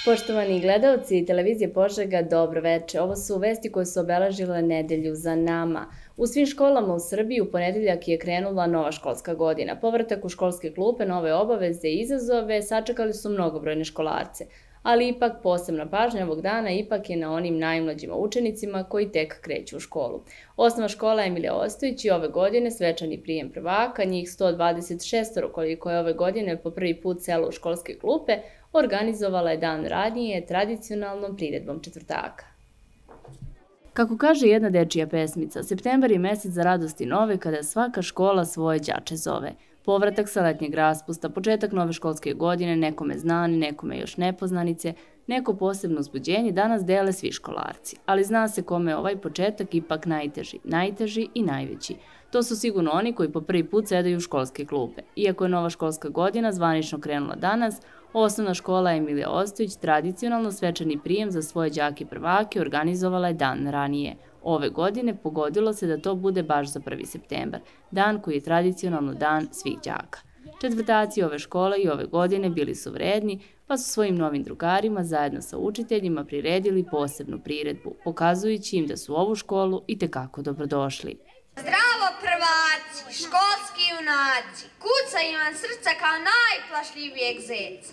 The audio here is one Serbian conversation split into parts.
Poštovani gledalci televizije Požega, dobro veče. Ovo su vesti koje su obeležile nedelju za nama. U svim školama u Srbiji u ponedeljak je krenula nova školska godina. Povratak u školske klupe, nove obaveze i izazove sačekali su mnogobrojne školarce. Ali ipak posebna pažnja ovog dana ipak je na onim najmlađima učenicima koji tek kreću u školu. Osnovna škola Emilija Ostojić i ove godine svečani prijem prvaka, njih 126 koliko je ove godine po prvi put selo u školske klupe, organizovala je dan ranije tradicionalnom priredbom četvrtaka. Kako kaže jedna dečija pesmica, septembar je mesec za radosti nove kada svaka škola svoje đače zove. Povratak sa letnjeg raspusta, početak nove školske godine, nekome znani, nekome još nepoznanice, neko posebno uzbuđenje danas dele svi školarci. Ali zna se kome je ovaj početak ipak najteži i najveći. To su sigurno oni koji po prvi put sedaju u školske klupe. Iako je nova školska godina zvanično krenula danas, osnovna škola Emilija Ostojić tradicionalno svečani prijem za svoje đake prvake organizovala je dan ranije. Ove godine pogodilo se da to bude baš za 1. septembar, dan koji je tradicionalno dan svih đaka. Četvrtaci ove škole i ove godine bili su vredni, pa su svojim novim drugarima zajedno sa učiteljima priredili posebnu priredbu, pokazujući im da su u ovu školu itekako dobrodošli. Zdravo prvaci, školski junaci, kucaju vam srca kao najplašljivijeg zeca.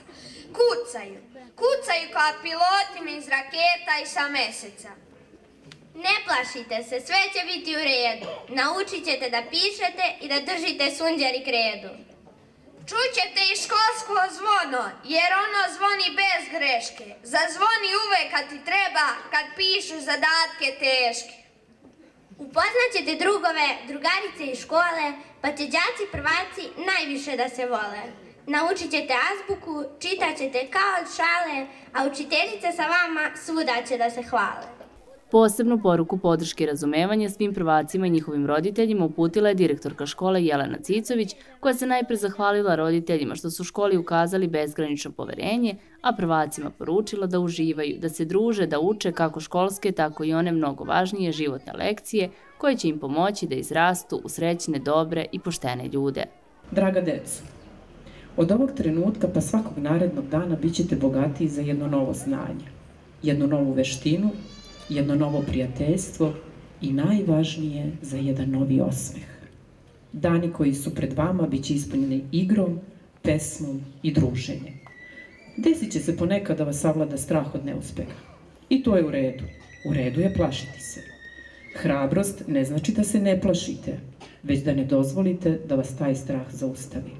Kucaju kao pilotima iz raketa i sa meseca. Ne plašite se, sve će biti u redu. Naučit ćete da pišete i da držite sunđer i kredu. Čućete i školsko zvono, jer ono zvoni bez greške. Zazvoni uvek kad ti treba, kad pišu zadatke teške. Upoznaćete drugove, drugarice iz škole, pa će đaci prvaci najviše da se vole. Naučit ćete azbuku, čitat ćete kao od šale, a učiteljice sa vama svuda će da se hvale. Posebnu poruku podrške i razumevanja svim prvacima i njihovim roditeljima uputila je direktorka škole Jelena Cicović, koja se najpre zahvalila roditeljima što su školi ukazali bezgranično poverenje, a prvacima poručila da uživaju, da se druže, da uče kako školske, tako i one mnogo važnije životne lekcije koje će im pomoći da izrastu u srećne, dobre i poštene ljude. Draga deco, od ovog trenutka pa svakog narednog dana bit ćete bogatiji za jedno novo znanje, jednu novu veštinu, jedno novo prijateljstvo i najvažnije za jedan novi osmeh. Dani koji su pred vama bit će ispunjeni igrom, pesmom i druženjem. Desit će se ponekad da vas savlada strah od neuspeha. I to je u redu. U redu je plašiti se. Hrabrost ne znači da se ne plašite, već da ne dozvolite da vas taj strah zaustavi.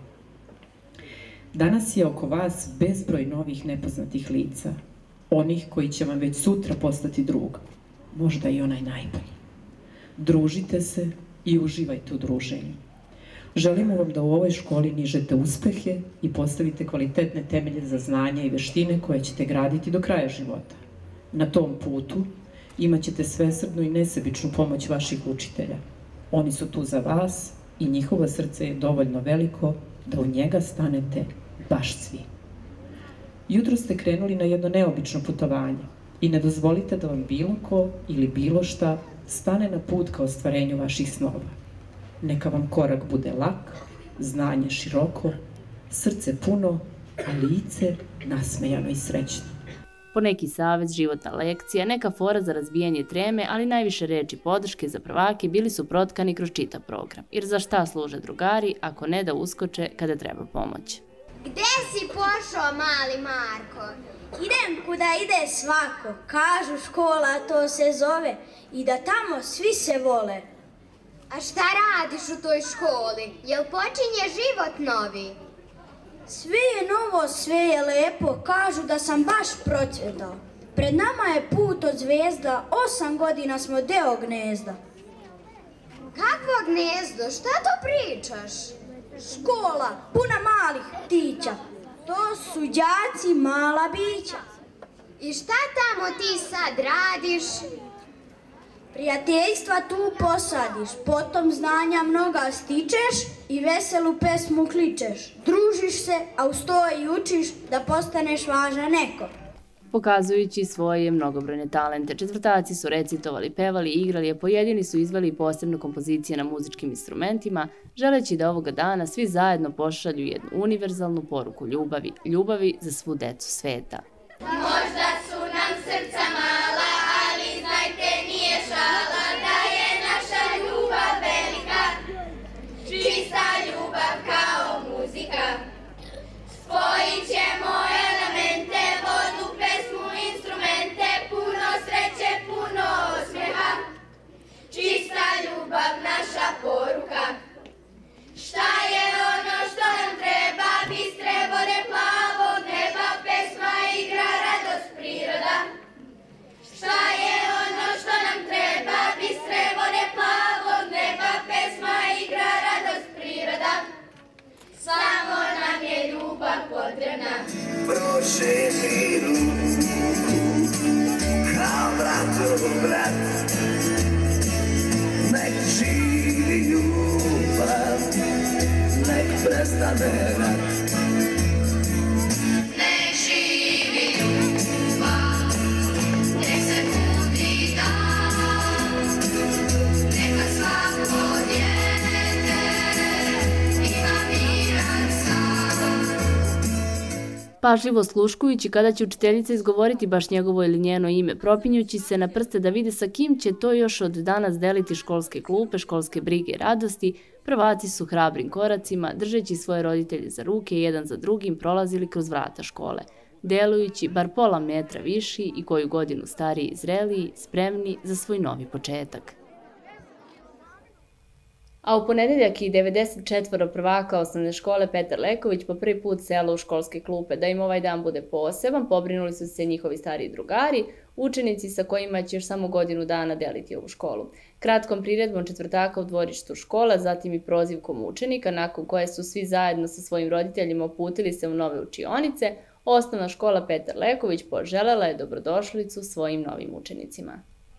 Danas je oko vas bezbroj novih nepoznatih lica, onih koji će vam već sutra postati drug, možda i onaj najbolji. Družite se i uživajte u druženju. Želimo vam da u ovoj školi nižete uspehe i postavite kvalitetne temelje za znanja i veštine koje ćete graditi do kraja života. Na tom putu imat ćete svesrdnu i nesebičnu pomoć vaših učitelja. Oni su tu za vas i njihovo srce je dovoljno veliko da u njega stanete baš svi. Jutro ste krenuli na jedno neobično putovanje i ne dozvolite da vam bilo ko ili bilo šta stane na put ka ostvarenju vaših snova. Neka vam korak bude lak, znanje široko, srce puno, a lice nasmejano i srećno. Poneki savjet, životna lekcija, neka fora za razbijanje treme, ali najviše reči podrške za prvake bili su protkani kroz čitav program. Jer za šta služe drugari ako ne da uskoče kada treba pomoć? Gde si pošao, mali Marko? Idem kuda ide svako, kažu škola to se zove i da tamo svi se vole. A šta radiš u toj školi? Jel počinje život novi? Sve je novo, sve je lepo, kažu da sam baš procvetao. Pred nama je put od zvezda, 8 godina smo deo gnezda. Kakvo gnezdo? Šta to pričaš? Škola, puna malih ptića, to su đaci mala bića. I šta tamo ti sad radiš? Prijateljstva tu posadiš, potom znanja mnoga stičeš i veselu pesmu kličeš. Družiš se, a uz to i učiš da postaneš važan neko. Pokazujući svoje mnogobrojne talente, četvrtaci su recitovali, pevali, igrali, a pojedini su izveli posebne kompozicije na muzičkim instrumentima, želeći da ovoga dana svi zajedno pošalju jednu univerzalnu poruku ljubavi za svu decu sveta. pruži mi ruku, kao bratu brat. Nek živi ljubav, nek prestane rat. Nek živi ljubav, nek se budi dan, neka svako dijete ima miran san. Pažljivo sluškujući kada će učiteljica izgovoriti baš njegovo ili njeno ime, propinjući se na prste da vide sa kim će to još od danas deliti školske klupe, školske brige i radosti, prvaci su hrabrim koracima, držeći svoje roditelje za ruke, jedan za drugim prolazili kroz vrata škole, delujući bar pola metra viši i koju godinu stariji i zreliji, spremni za svoj novi početak. A u ponedeljak i 94 prvaka osnovne škole Petar Leković po prvi put selo u školske klupe. Da im ovaj dan bude poseban, pobrinuli su se njihovi stariji drugari, učenici sa kojima će još samo godinu dana deliti ovu školu. Kratkom priredbom četvrtaka u dvorištu škola, zatim i prozivkom učenika, nakon koje su svi zajedno sa svojim roditeljima uputili se u nove učionice, osnovna škola Petar Leković poželela je dobrodošlicu svojim novim učenicima.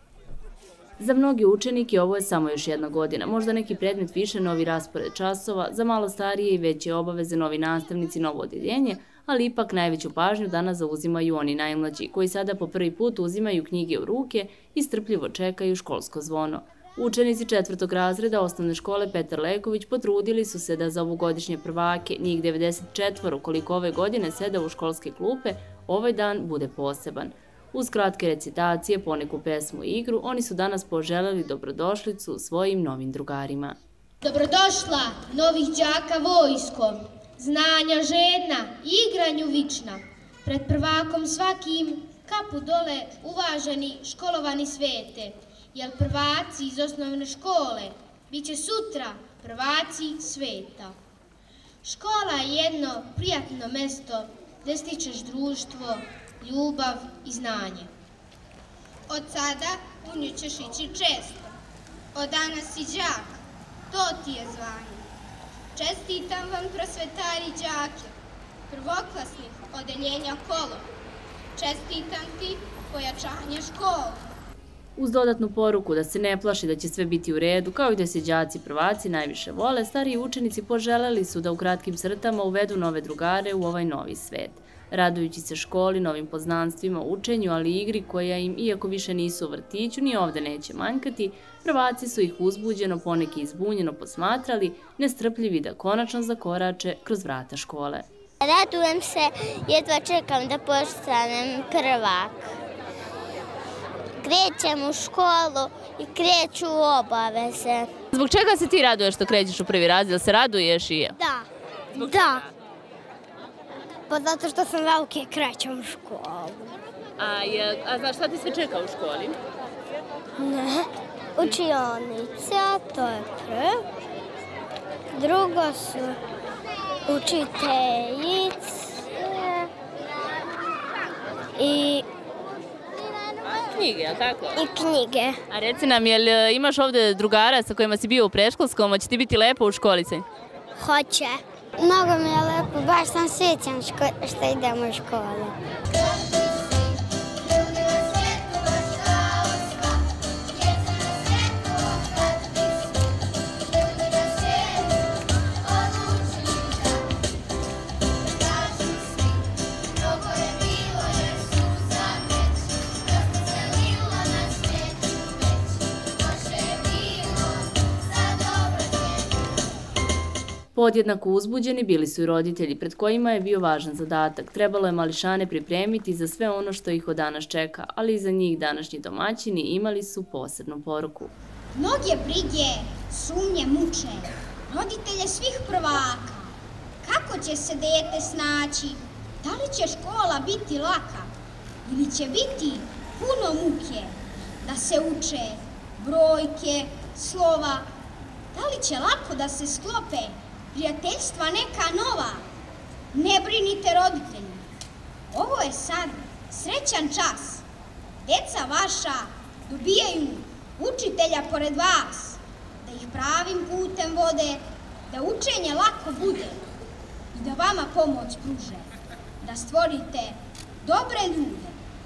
Za mnogi učenike ovo je samo još jedna godina, možda neki predmet više, novi raspored časova, za malo starije i veće obaveze, novi nastavnici, novo odeljenje, ali ipak najveću pažnju danas zauzimaju oni najmlađi, koji sada po prvi put uzimaju knjige u ruke i strpljivo čekaju školsko zvono. Učenici 4. razreda osnovne škole Petar Leković potrudili su se da za ovogodišnje prvake, njih 94 koliko ove godine sede u školske klupe, ovaj dan bude poseban. Uz kratke recitacije, poneku pesmu i igru, oni su danas poželjeli dobrodošlicu svojim novim drugarima. Dobrodošla novih đaka vojsko, znanja žedna, igranju vična. Pred prvakom svakim kapu dole uvaženi školovani svete, jer prvaci iz osnovne škole bit će sutra prvaci sveta. Škola je jedno prijatno mesto gde stičeš društvo, ljubav i znanje. Od sada u nju ćeš ići često. Od danas si đak, to ti je zvanje. Čestitam vam prosvetari đake, prvoklasnih odeljenja Kolo. Čestitam ti pojačanje škole. Uz dodatnu poruku da se ne plaši da će sve biti u redu, kao i da se đaci prvaci najviše vole, stariji učenici poželjeli su da u kratkim crtama uvedu nove drugare u ovaj novi svet. Radujući se školi, novim poznanstvima, učenju, ali i igri koja im, iako više nisu u vrtiću, ni ovde neće manjkati, prvaci su ih uzbuđeno, poneki izbunjeno posmatrali, nestrpljivi da konačno zakorače kroz vrata škole. Radujem se, jedva čekam da postanem prvak. Krećem u školu i kreću u obaveze. Zbog čega se ti raduješ što krećeš u prvi razred? Se raduješ i je? Da. Da. Pa zato što sam velike i krećem u školu. A znaš šta ti se čeka u školi? Ne. Učionica, to je prvo. Drugo su učiteljice i knjige, je li tako? I knjige. A reci nam, jel imaš ovde drugara sa kojima si bio u predškolskom, hoće ti biti lepo u školici? Hoće. Mnogo mi je lepo, baš sam srećan što idemo u školu. Podjednako uzbuđeni bili su i roditelji, pred kojima je bio važan zadatak. Trebalo je mališane pripremiti za sve ono što ih od danas čeka, ali i za njih današnji domaćini imali su posebnu poruku. Mnoge brige, sumnje muče, roditelje svih prvaka. Kako će se dete snaći? Da li će škola biti laka? Ili će biti puno muke? Da se uče brojke, slova? Da li će lako da se sklope prijateljstva neka nova? Ne brinite roditelji, ovo je sad srećan čas. Deca vaša dobijaju učitelja pored vas, da ih pravim putem vode, da učenje lako bude i da vama pomoć pruže. da stvorite dobre ljude.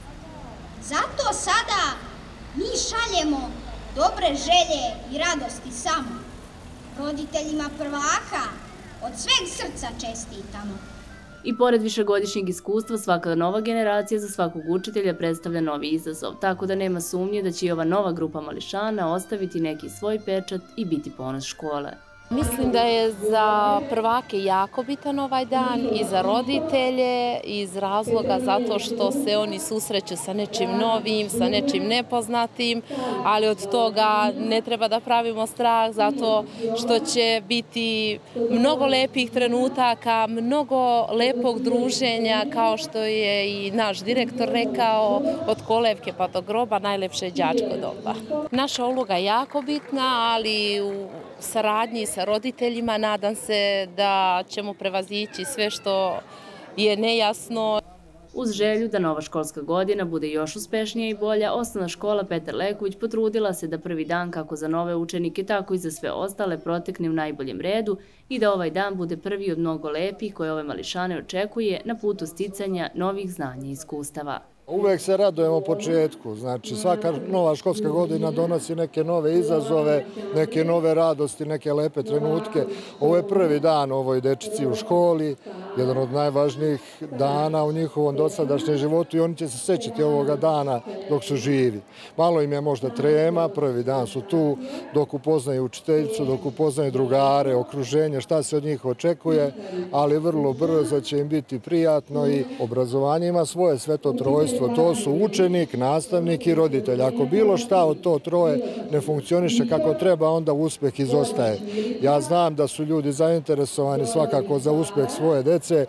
Zato sada mi šaljemo dobre želje i radosti samo. Roditeljima prvaka od sveg srca čestitamo. I pored višegodišnjeg iskustva, svaka nova generacija za svakog učitelja predstavlja novi izazov, tako da nema sumnje da će i ova nova grupa mališana ostaviti neki svoj pečat i biti ponos škole. Mislim da je za prvake jako bitan ovaj dan i za roditelje iz razloga zato što se oni susreću sa nečim novim, sa nečim nepoznatim, ali od toga ne treba da pravimo strah zato što će biti mnogo lepih trenutaka, mnogo lepog druženja, kao što je i naš direktor rekao, od kolevke pa do groba najlepše je đačko doba. Naša uloga je jako bitna, ali u saradnji sa roditeljima nadam se da ćemo prevazići sve što je nejasno. Uz želju da nova školska godina bude još uspešnija i bolja, osnovna škola Petar Leković potrudila se da prvi dan kako za nove učenike, tako i za sve ostale protekne u najboljem redu i da ovaj dan bude prvi od mnogo lepih koje ove mališane očekuje na putu sticanja novih znanja i iskustava. Uvek se radujemo početku, znači svaka nova školska godina donosi neke nove izazove, neke nove radosti, neke lepe trenutke. Ovo je prvi dan ovoj dečici u školi, jedan od najvažnijih dana u njihovom dosadašnjem životu i oni će se sećati ovoga dana dok su živi. Malo im je možda trema, prvi dan su tu dok upoznaju učiteljicu, dok upoznaju drugare, okruženje, šta se od njih očekuje, ali vrlo brzo će im biti prijatno i obrazovanje ima svoje sveto trojstvo. To su učenik, nastavnik i roditelj. Ako bilo šta od to troje ne funkcioniše kako treba, onda uspeh izostaje. Ja znam da su ljudi zainteresovani svakako za uspeh svoje dece.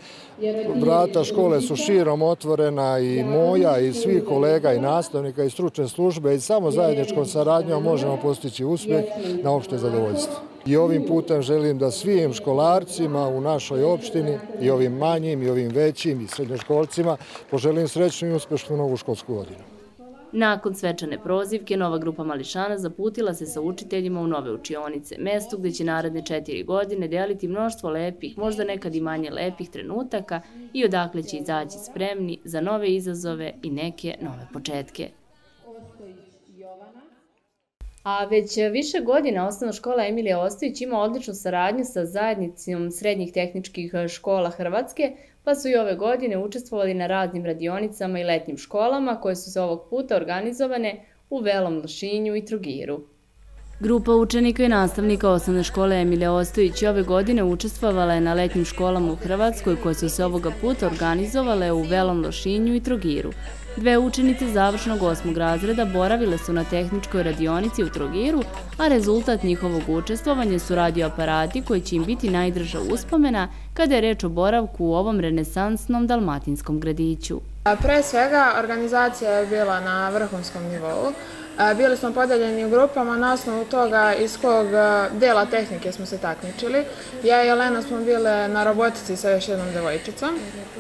Vrata škole su širom otvorena i moja i svih kolega i nastavnika i stručne službe i samo zajedničkom saradnjom možemo postići uspeh na opšte zadovoljstvo. I ovim putem želim da svim školarcima u našoj opštini, i ovim manjim, i ovim većim, i srednjoškolcima, poželim srećnu i uspešnu novu školsku godinu. Nakon svečane prozivke, nova grupa mališana zaputila se sa učiteljima u nove učionice, mesto gde će naredne 4 godine deliti mnoštvo lepih, možda nekad i manje lepih trenutaka i odakle će izaći spremni za nove izazove i neke nove početke. A već više godina osnovna škola Emilija Ostojić ima odličnu saradnju sa zajednicom srednjih tehničkih škola Hrvatske, pa su i ove godine učestvovali na raznim radionicama i letnjim školama koje su se ovog puta organizovane u Velom Lošinju i Trogiru. Grupa učenika i nastavnika osnovne škole Emilija Ostojić ove godine učestvovala je na letnjim školama u Hrvatskoj koje su se ovoga puta organizovale u Velom Lošinju i Trogiru. Dve učenice završnog 8. razreda boravile su na tehničkoj radionici u Trogiru, a rezultat njihovog učestvovanja su radioaparati koji će im biti najdraža uspomena kada je reč o boravku u ovom renesansnom dalmatinskom gradiću. Pre svega, organizacija je bila na vrhunskom nivou. Bili smo podeljeni u grupama na osnovu toga iz kog dela tehnike smo se takmičili. Ja i Jelena smo bile na robotici sa još jednom devojčicom.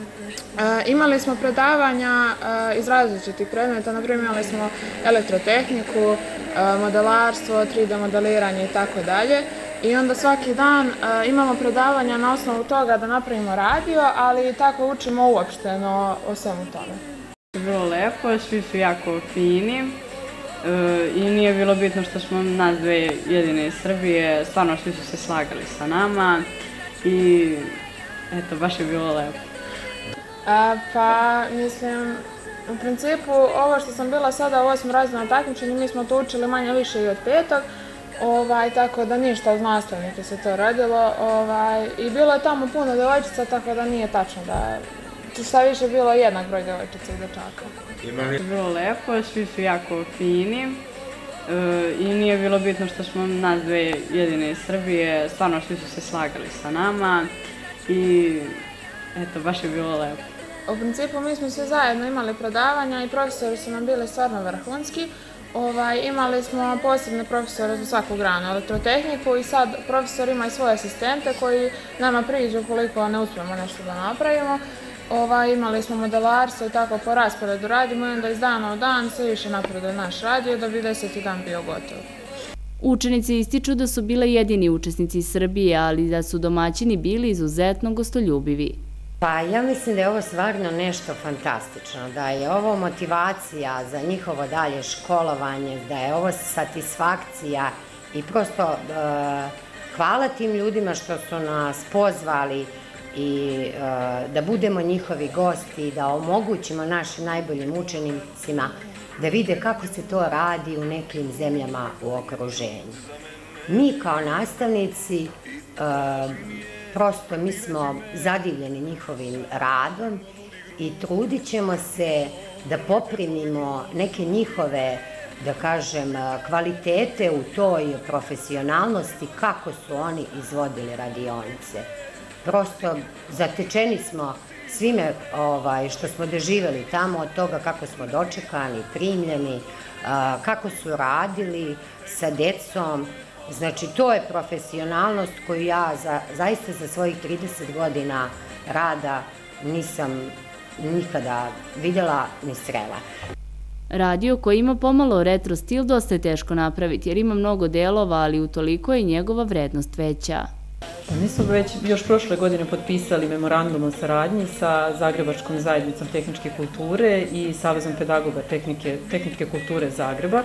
Imali smo predavanja iz različitih predmeta, naprimjer imali smo elektrotehniku, modelarstvo, 3D modeliranje i tako dalje. I onda svaki dan imamo predavanja na osnovu toga da napravimo radio, ali tako učimo uopšteno o svemu tome. Bilo lepo, svi su jako fini. I nije bilo bitno što smo nas dve jedine iz Srbije, stvarno svi su se slagali sa nama i eto, baš je bilo lepo. Pa, mislim, u principu ovo što sam bila sada u 8. razredu na takmičenju, mi smo to učili manje više i od 5. Tako da ništa od nastavnika se to radilo i bilo je tamo puno devojčica, tako da nije tačno da šta više bilo jednak broj devojčica i dečaka. Bilo lepo, svi su jako fini i nije bilo bitno što smo nas dve jedine iz Srbije, stvarno svi su se slagali sa nama i eto, baš je bilo lepo. U principu mi smo svi zajedno imali predavanja i profesori su nam bili stvarno vrhunski. Imali smo posebne profesore za svaku granu, elektrotehniku i sad profesor ima i svoje asistente koji nama priđu koliko ne uspijemo nešto da napravimo. Imali smo modelarstvo i tako po rasporedu radimo i onda iz dana u dan sve više napreduje naš radio da bi 10. dan bio gotov. Učenici ističu da su bile jedini učesnici iz Srbije, ali da su domaćini bili izuzetno gostoljubivi. Pa ja mislim da je ovo stvarno nešto fantastično, da je ovo motivacija za njihovo dalje školovanje, da je ovo satisfakcija i prosto hvala tim ljudima što su nas pozvali i da budemo njihovi gosti, da omogućimo našim najboljim učenicima da vide kako se to radi u nekim zemljama u okruženju. Mi kao nastavnici prosto mi smo zadivljeni njihovim radom i trudit ćemo se da poprimimo neke njihove, da kažem, kvalitete u toj profesionalnosti kako su oni izvodili radionice. Prosto zatečeni smo svime što smo doživjeli tamo, od toga kako smo dočekani, primljeni, kako su radili sa decom. Znači, to je profesionalnost koju ja zaista za svojih 30 godina rada nisam nikada vidjela ni srela. Radio koji ima pomalo retro stil dosta je teško napraviti jer ima mnogo delova, ali utoliko je njegova vrednost veća. Mi smo već još prošle godine potpisali memorandum o saradnji sa Zagrebačkom zajednicom tehničke kulture i Savezom pedagoga tehnike kulture Zagreba.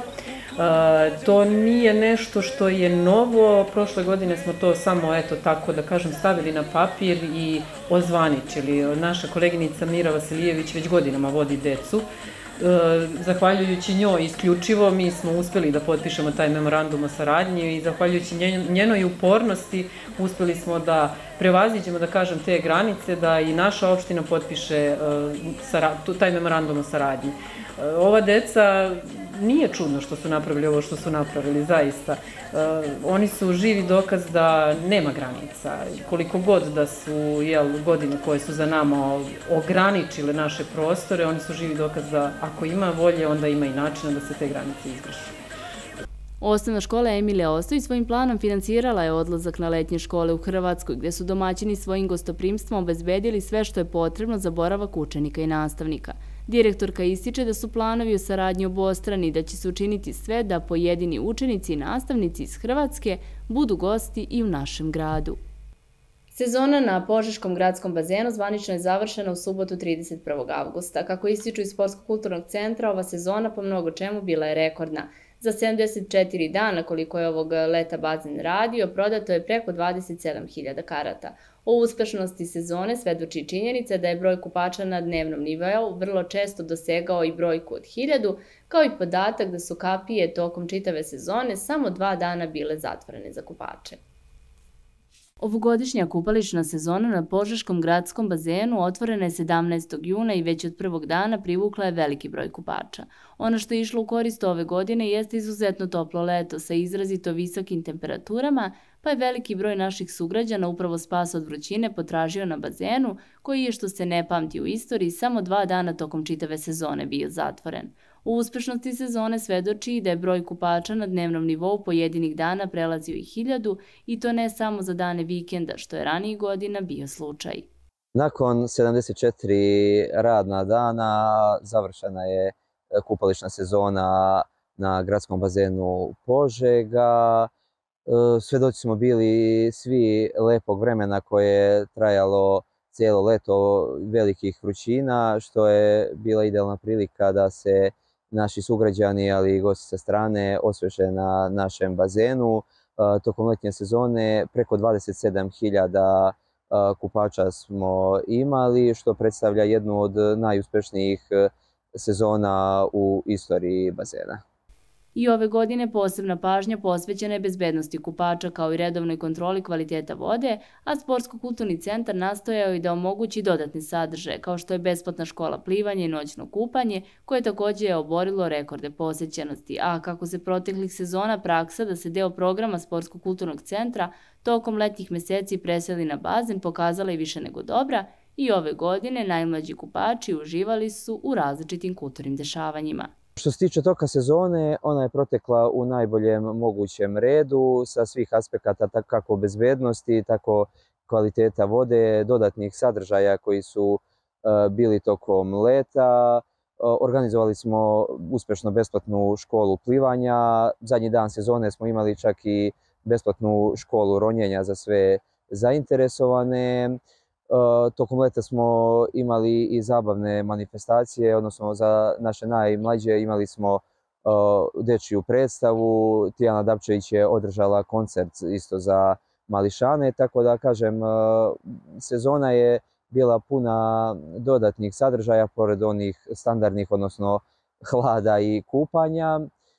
To nije nešto što je novo, prošle godine smo to samo, eto tako da kažem, stavili na papir i ozvaničili. Naša koleginica Mira Vasilijević već godinama vodi decu. Zahvaljujući njoj isključivo mi smo uspjeli da potpišemo taj memorandum o saradnji i zahvaljujući njenoj upornosti uspjeli smo da prevaziđemo, da kažem, te granice, da i naša opština potpiše taj memorandum o saradnji. Ova deca, nije čudno što su napravili ovo što su napravili, zaista. Oni su živi dokaz da nema granica. Koliko god da su godine koje su za nama ograničile naše prostore, oni su živi dokaz da ako ima volje, onda ima i načina da se te granice izvrše. Osnovna škola Emilija Ostojić svojim planom financirala je odlazak na letnje škole u Hrvatskoj, gdje su domaćini svojim gostoprimstvom obezbedili sve što je potrebno za boravak učenika i nastavnika. Direktorka ističe da su planovi o saradnji obostrani i da će se učiniti sve da pojedini učenici i nastavnici iz Hrvatske budu gosti i u našem gradu. Sezona na Požeškom gradskom bazenu zvanično je završena u subotu 31. avgusta. Kako ističu iz Sportsko-kulturnog centra, ova sezona po mnogo čemu bila je rekordna. Za 74 dana koliko je ovog leta bazen radio, prodato je preko 27.000 karata. O uspešnosti sezone svedoči činjenica da je broj kupača na dnevnom nivou vrlo često dosegao i brojku od 1000, kao i podatak da su kapije tokom čitave sezone samo 2 dana bile zatvorene za kupače. Ovogodišnja kupališna sezona na Požeškom gradskom bazenu otvorena je 17. juna i već od prvog dana privukla je veliki broj kupača. Ono što je išlo u korist ove godine jeste izuzetno toplo leto sa izrazito visokim temperaturama, pa je veliki broj naših sugrađana upravo spas od vrućine potražio na bazenu, koji je, što se ne pamti u istoriji, samo 2 dana tokom čitave sezone bio zatvoren. U uspešnosti sezone svedoči da je broj kupača na dnevnom nivou pojedinih dana prelazio i 1000 i to ne samo za dane vikenda, što je ranijih godina bio slučaj. Nakon 74 radna dana završena je kupališna sezona na gradskom bazenu Požega. Svedoci smo bili svi lepog vremena koje je trajalo cijelo leto velikih vrućina, što je bila idealna prilika da se naši sugrađani, ali i gosti sa strane osveže na našem bazenu. Tokom letnje sezone preko 27.000 kupača smo imali, što predstavlja jednu od najuspešnijih sezona u istoriji bazena. I ove godine posebna pažnja posvećena je bezbednosti kupača kao i redovnoj kontroli kvaliteta vode, a Sportsko-kulturni centar nastojao i da omogući dodatne sadržaje, kao što je besplatna škola plivanja i noćno kupanje, koje također je oborilo rekorde posećenosti. A kako se proteklih sezona praksa da se deo programa Sportsko-kulturnog centra tokom letnjih meseci preseli na bazen pokazala je više nego dobra, i ove godine najmlađi kupači uživali su u različitim kulturnim dešavanjima. Što se tiče toka sezone, ona je protekla u najboljem mogućem redu sa svih aspekata, kako bezbednosti, tako kvaliteta vode, dodatnih sadržaja koji su bili tokom leta. Organizovali smo uspešno besplatnu školu plivanja. Zadnji dan sezone smo imali čak i besplatnu školu ronjenja za sve zainteresovane. Tokom leta smo imali i zabavne manifestacije, odnosno za naše najmlađe imali smo dečiju predstavu. Tijana Dapčević je održala koncert isto za mališane, tako da kažem, sezona je bila puna dodatnih sadržaja pored onih standardnih, odnosno hlada i kupanja.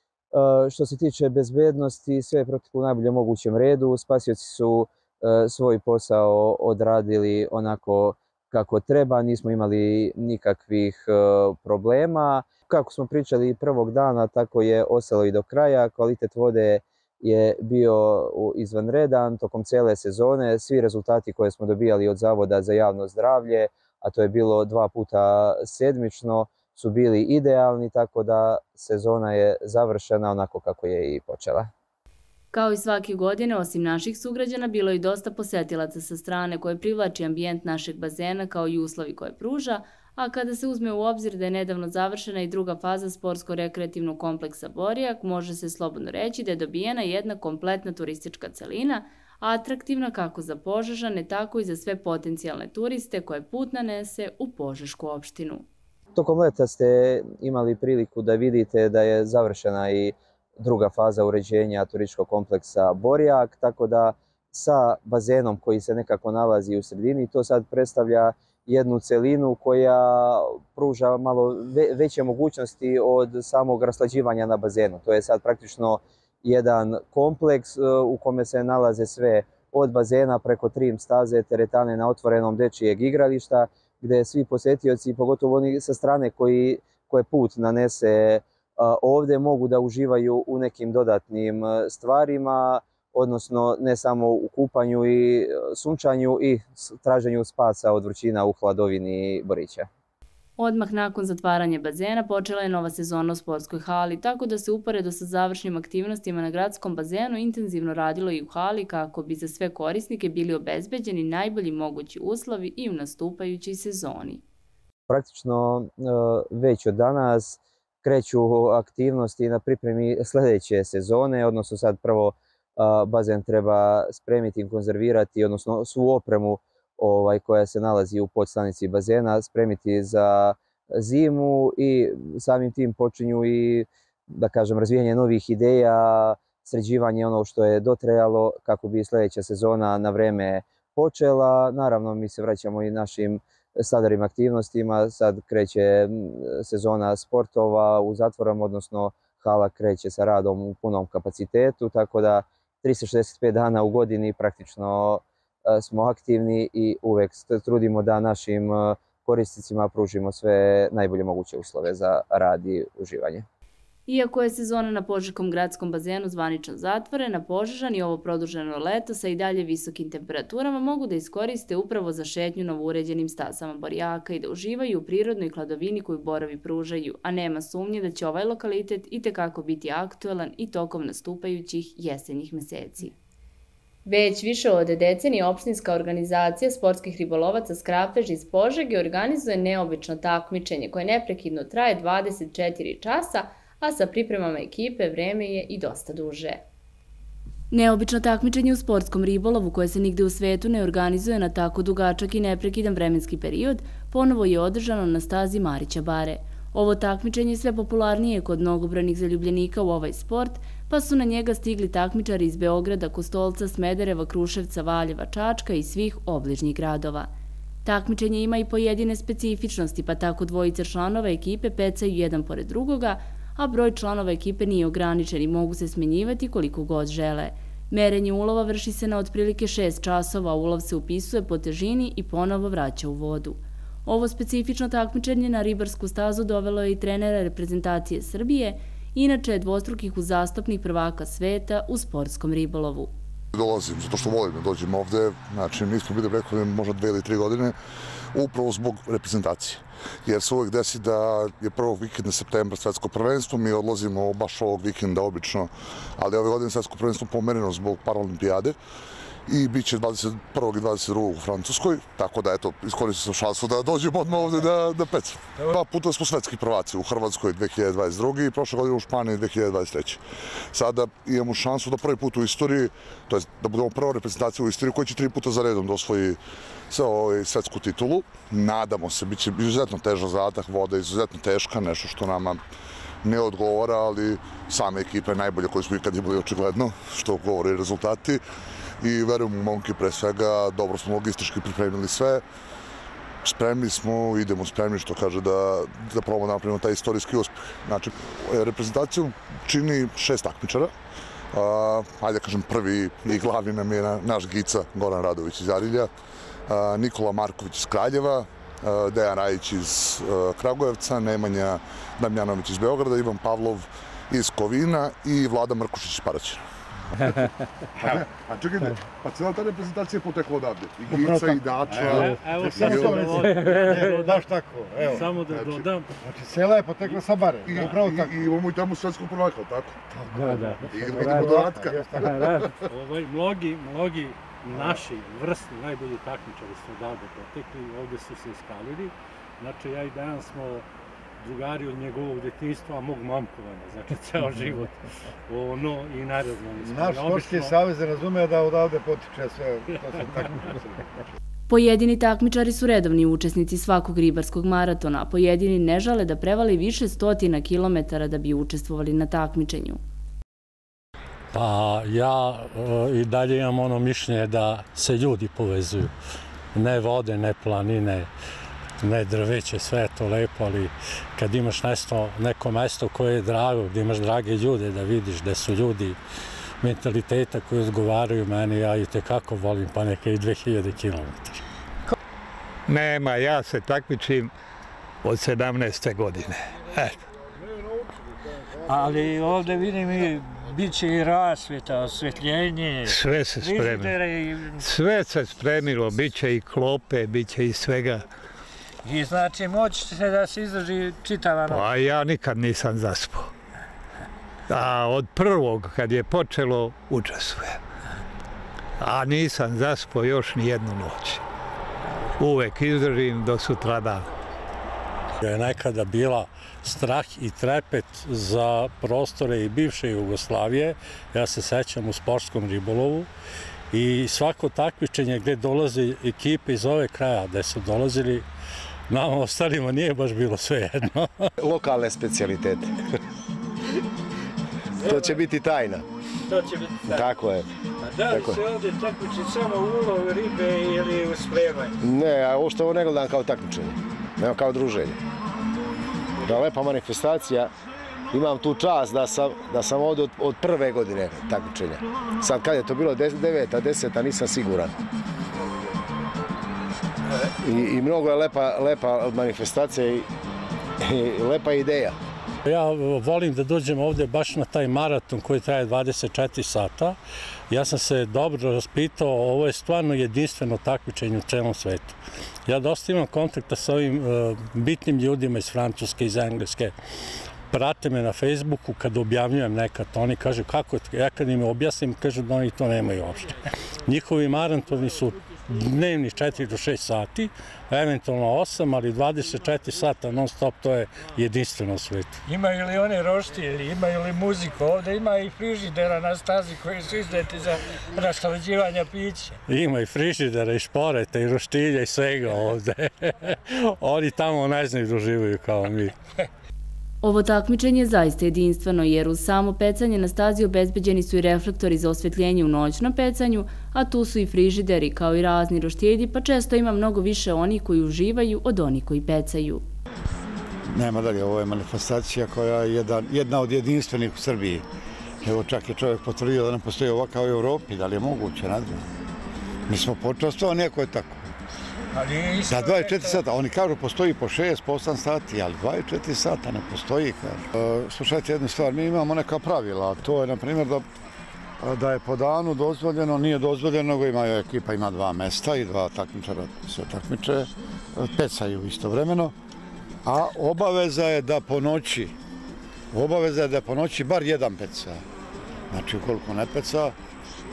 Što se tiče bezbednosti, sve je proteklo u najboljem mogućem redu. Spasioci su svoj posao odradili onako kako treba, nismo imali nikakvih problema. Kako smo pričali prvog dana, tako je ostalo i do kraja. Kvalitet vode je bio izvanredan tokom cele sezone. Svi rezultati koje smo dobijali od Zavoda za javno zdravlje, a to je bilo 2 puta sedmično, su bili idealni, tako da sezona je završena onako kako je i počela. Kao i svake godine, osim naših sugrađana, bilo je i dosta posetilaca sa strane koje privlači ambijent našeg bazena kao i uslovi koje pruža, a kada se uzme u obzir da je nedavno završena i druga faza sportsko-rekreativnog kompleksa Borjak, može se slobodno reći da je dobijena jedna kompletna turistička celina, atraktivna kako za Požežane, tako i za sve potencijalne turiste koje put nanese u Požešku opštinu. Tokom leta ste imali priliku da vidite da je završena i druga faza uređenja turističkog kompleksa Borjak, tako da sa bazenom koji se nekako nalazi u sredini, to sad predstavlja jednu celinu koja pruža malo veće mogućnosti od samog raslađivanja na bazenu. To je sad praktično jedan kompleks u kome se nalaze sve od bazena preko trim staze, teretane na otvorenom, dečijeg igrališta, gde svi posetioci, pogotovo oni sa strane koje put nanese ovde, mogu da uživaju u nekim dodatnim stvarima, odnosno ne samo u kupanju i sunčanju i traženju spasa od vrućina u hladovini Borića. Odmah nakon zatvaranja bazena počela je nova sezona u sportskoj hali, tako da se uporedo sa završnim aktivnostima na gradskom bazenu intenzivno radilo i u hali kako bi za sve korisnike bili obezbeđeni najbolji mogući uslovi i u nastupajućoj sezoni. Praktično već od danas kreću aktivnosti na pripremi sledeće sezone, odnosno sad prvo bazen treba spremiti i konzervirati, odnosno svu opremu koja se nalazi u podstanici bazena, spremiti za zimu i samim tim počinju i, da kažem, razvijanje novih ideja, sređivanje ono što je dotrajalo kako bi sledeća sezona na vreme počela. Naravno, mi se vraćamo i našim standardnim aktivnostima. Sad kreće sezona sportova u zatvorom, odnosno hala kreće sa radom u punom kapacitetu, tako da 365 dana u godini praktično smo aktivni i uvek trudimo da našim korisnicima pružimo sve najbolje moguće uslove za rad i uživanje. Iako je sezona na Požeškom gradskom bazenu zvanično zatvorena, Požežani ovo produženo leto sa i dalje visokim temperaturama mogu da iskoriste upravo za šetnju novouređenim stazama Borjaka i da uživaju u prirodnoj hladovini koju borovi pružaju, a nema sumnje da će ovaj lokalitet itekako biti aktuelan i tokom nastupajućih jesenjih meseci. Već više od decenije opštinska organizacija sportskih ribolovaca Skrapež iz Požege organizuje neobično takmičenje koje neprekidno traje 24 časa, a sa pripremama ekipe vreme je i dosta duže. Neobično takmičenje u sportskom ribolovu koje se nigde u svetu ne organizuje na tako dugačak i neprekidan vremenski period, ponovo je održano na stazi Marića Bare. Ovo takmičenje je sve popularnije kod mnogobrojnih zaljubljenika u ovaj sport, pa su na njega stigli takmičari iz Beograda, Kostolca, Smedereva, Kruševca, Valjeva, Čačka i svih obližnjih gradova. Takmičenje ima i pojedine specifičnosti, pa tako dvojica članova ekipe pecaju jedan pored drugoga, a broj članova ekipe nije ograničen i mogu se smenjivati koliko god žele. Merenje ulova vrši se na otprilike 6 časova, a ulov se upisuje po težini i ponovo vraća u vodu. Ovo specifično takmičenje na ribarsku stazu dovelo je i trenera reprezentacije Srbije, inače je dvostrukih uzastopnih prvaka sveta u sportskom ribolovu. Dolazim zato što volim da dođem ovde, znači nismo bili prethodne možda 2 ili 3 godine, upravo zbog reprezentacije. Jer se uvek desi da je prvog vikenda septembra svetsko prvenstvo, mi odlazimo baš ovog vikenda obično, ali ove godine svetsko prvenstvo pomereno zbog Paralimpijade i bit će 21. i 22. u Francuskoj, tako da eto, iskoristio sam šansu da dođemo odmah ovde da pecam. 2 puta smo svetski prvaci u Hrvatskoj 2022. i prošle godine u Španiji 2023. Sada imamo šansu da prvi put u istoriji, to je da budemo prva reprezentacija u istoriji koja će 3 puta za redom da osvoji svetsku titulu. Nadamo se, bit će izuzetno težan zadatak, voda je izuzetno teška, nešto što nama ne odgovara, ali same ekipe najbolje koje smo ikad imali očigledno, što govore rezultati. I verujem u momke pre svega, dobro smo logistički pripremili sve. Spremni smo, idemo spremni, što kaže da probamo da napravimo taj istorijski uspeh. Znači, reprezentaciju čini 6 takmičara. Ajde kažem, prvi i glavni nam je naš Gica Goran Radović iz Arilja, Nikola Marković iz Kraljeva, Dejan Rajić iz Kragujevca, Nemanja Damjanović iz Beograda, Ivan Pavlov iz Kovina i Vlada Mrkušić iz Paraćina. A čekajte, pa cijela ta reprezentacija je potekla odavde. I Gica, i Dača. Evo sam to daš tako, evo. Samo da dodam. Znači, cijela je potekla sa Bare. I imamo i tamo svetskog prvaka, tako? Da. I od dodatka. Mnogi naši vrstni najbolji takmičari su odavde potekli, ovde su se iskalili. Znači, ja i Dejan smo drugari od njegovog detinjstva, mog momkovanja, znači ceo život, i naravno. Naš sportski savez ne razume da odavde potiče sve, to su takmičari. Pojedini takmičari su redovni učesnici svakog ribarskog maratona, a pojedini ne žale da prevale više stotina kilometara da bi učestvovali na takmičenju. Pa ja i dalje imam ono mišljenje da se ljudi povezuju. Ne vode, ne planine, ne drveće, sve je to lepo, ali kad imaš neko mesto koje je drago, gdje imaš drage ljude da vidiš gdje su ljudi mentaliteta koji odgovaraju meni, ja i tekako volim pa neke i 2000 km. Nema, ja se takmičim od 17. godine. Ali ovdje vidim i bit će i rasvjeta, osvjetljenje. Sve se spremilo. Sve se spremilo, bit će i klope, bit će i svega. I znači moći se da se izdrži čitava noć? Pa ja nikad nisam zaspao. A od prvog kad je počelo učestvujem. A nisam zaspao još ni jednu noć. Uvek izdržim do sutradan. Je nekada bila strah i trepet za prostore i bivše Jugoslavije. Ja se sećam u sportskom ribolovu i svako takmičenje gdje dolaze ekipe iz ove kraja, gdje su dolazili, nama ostalima nije baš bilo sve jedno. Lokalne specijalitete. To će biti tajna. To će biti tajna. Tako je. A da li se ovdje takmiči samo ulov ribe ili u spremanje? Ne, a ovo ne gledam kao takmičenje, nego kao druženje. Da lepa manifestacija, imam tu čast da sam ovdje od prve godine takmičenja. Sad kad je to bilo 9. 10. nisam siguran. I mnogo je lepa manifestacija i lepa ideja. Ja volim da dođem ovdje baš na taj maraton koji traje 24 sata. Ja sam se dobro raspitao, ovo je stvarno jedinstveno takmičenje u celom svetu. Ja dosta imam kontakta sa ovim bitnim ljudima iz Francuske, iz Engleske. Prate me na Facebooku kad objavljujem nekad, oni kažu kako, ja kad im objasnim, kažu da oni to nemaju uopšte. Njihovi maratoni su dnevni 4 do 6 sati, eventualno 8, ali 24 sata non stop, to je jedinstveno u svijetu. Imaju li one roštije, imaju li muziku? Ovdje ima i frižidera na stazi koji su izdeti za raslađivanje pića. Ima i frižidera, i šporeta, i roštilja, i svega ovdje. Oni tamo ne znaju da uživaju kao mi. Ovo takmičenje je zaista jedinstveno jer uz samo pecanje na stazi obezbeđeni su i reflektori za osvjetljenje u noćnom pecanju, a tu su i frižideri kao i razni roštilji, pa često ima mnogo više onih koji uživaju od onih koji pecaju. Nema dalje, ovo je manifestacija koja je jedna od jedinstvenih u Srbiji. Evo čak je čovjek potvrdio da ne postoji ovakav u Evropi, da li je moguće, ne znam. Mi smo počastvovali, neko je tako. Da, 24 sata, oni kažu postoji po 6, po 8 sati, ali 24 sata ne postoji, kažu. Slušajte jednu stvar, mi imamo neka pravila, to je na primjer da je po danu dozvoljeno, nije dozvoljeno, nego imaju ekipa, ima 2 mesta i 2 takmičara se takmiče, pecaju istovremeno, a obaveza je da po noći bar jedan peca. Znači ukoliko ne peca,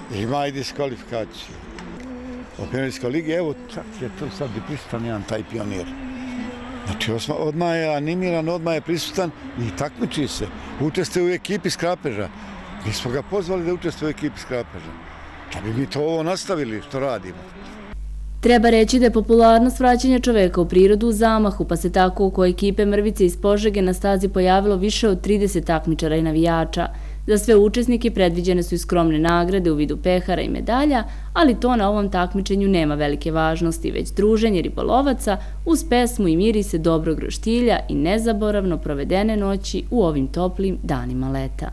Ima i diskvalifikaciju. O pionirskoj ligi, evo, čak je tu sad i prisutan jedan taj pionir. Znači, odmah je animiran, odmah je prisutan i takmiči se. Učestvuje u ekipi Skrapeža. Mi smo ga pozvali da učestvuje u ekipi Skrapeža. Da bi mi to ovo nastavili što radimo. Treba reći da je popularnost vraćanja čoveka u prirodu u zamahu, pa se tako oko ekipe Mrvice iz Požege na stazi pojavilo više od 30 takmičara i navijača. Za sve učesnike predviđene su i skromne nagrade u vidu pehara i medalja, ali to na ovom takmičenju nema velike važnosti, već druženje ribolovaca uz pesmu i mirise dobrog roštilja i nezaboravno provedene noći u ovim toplim danima leta.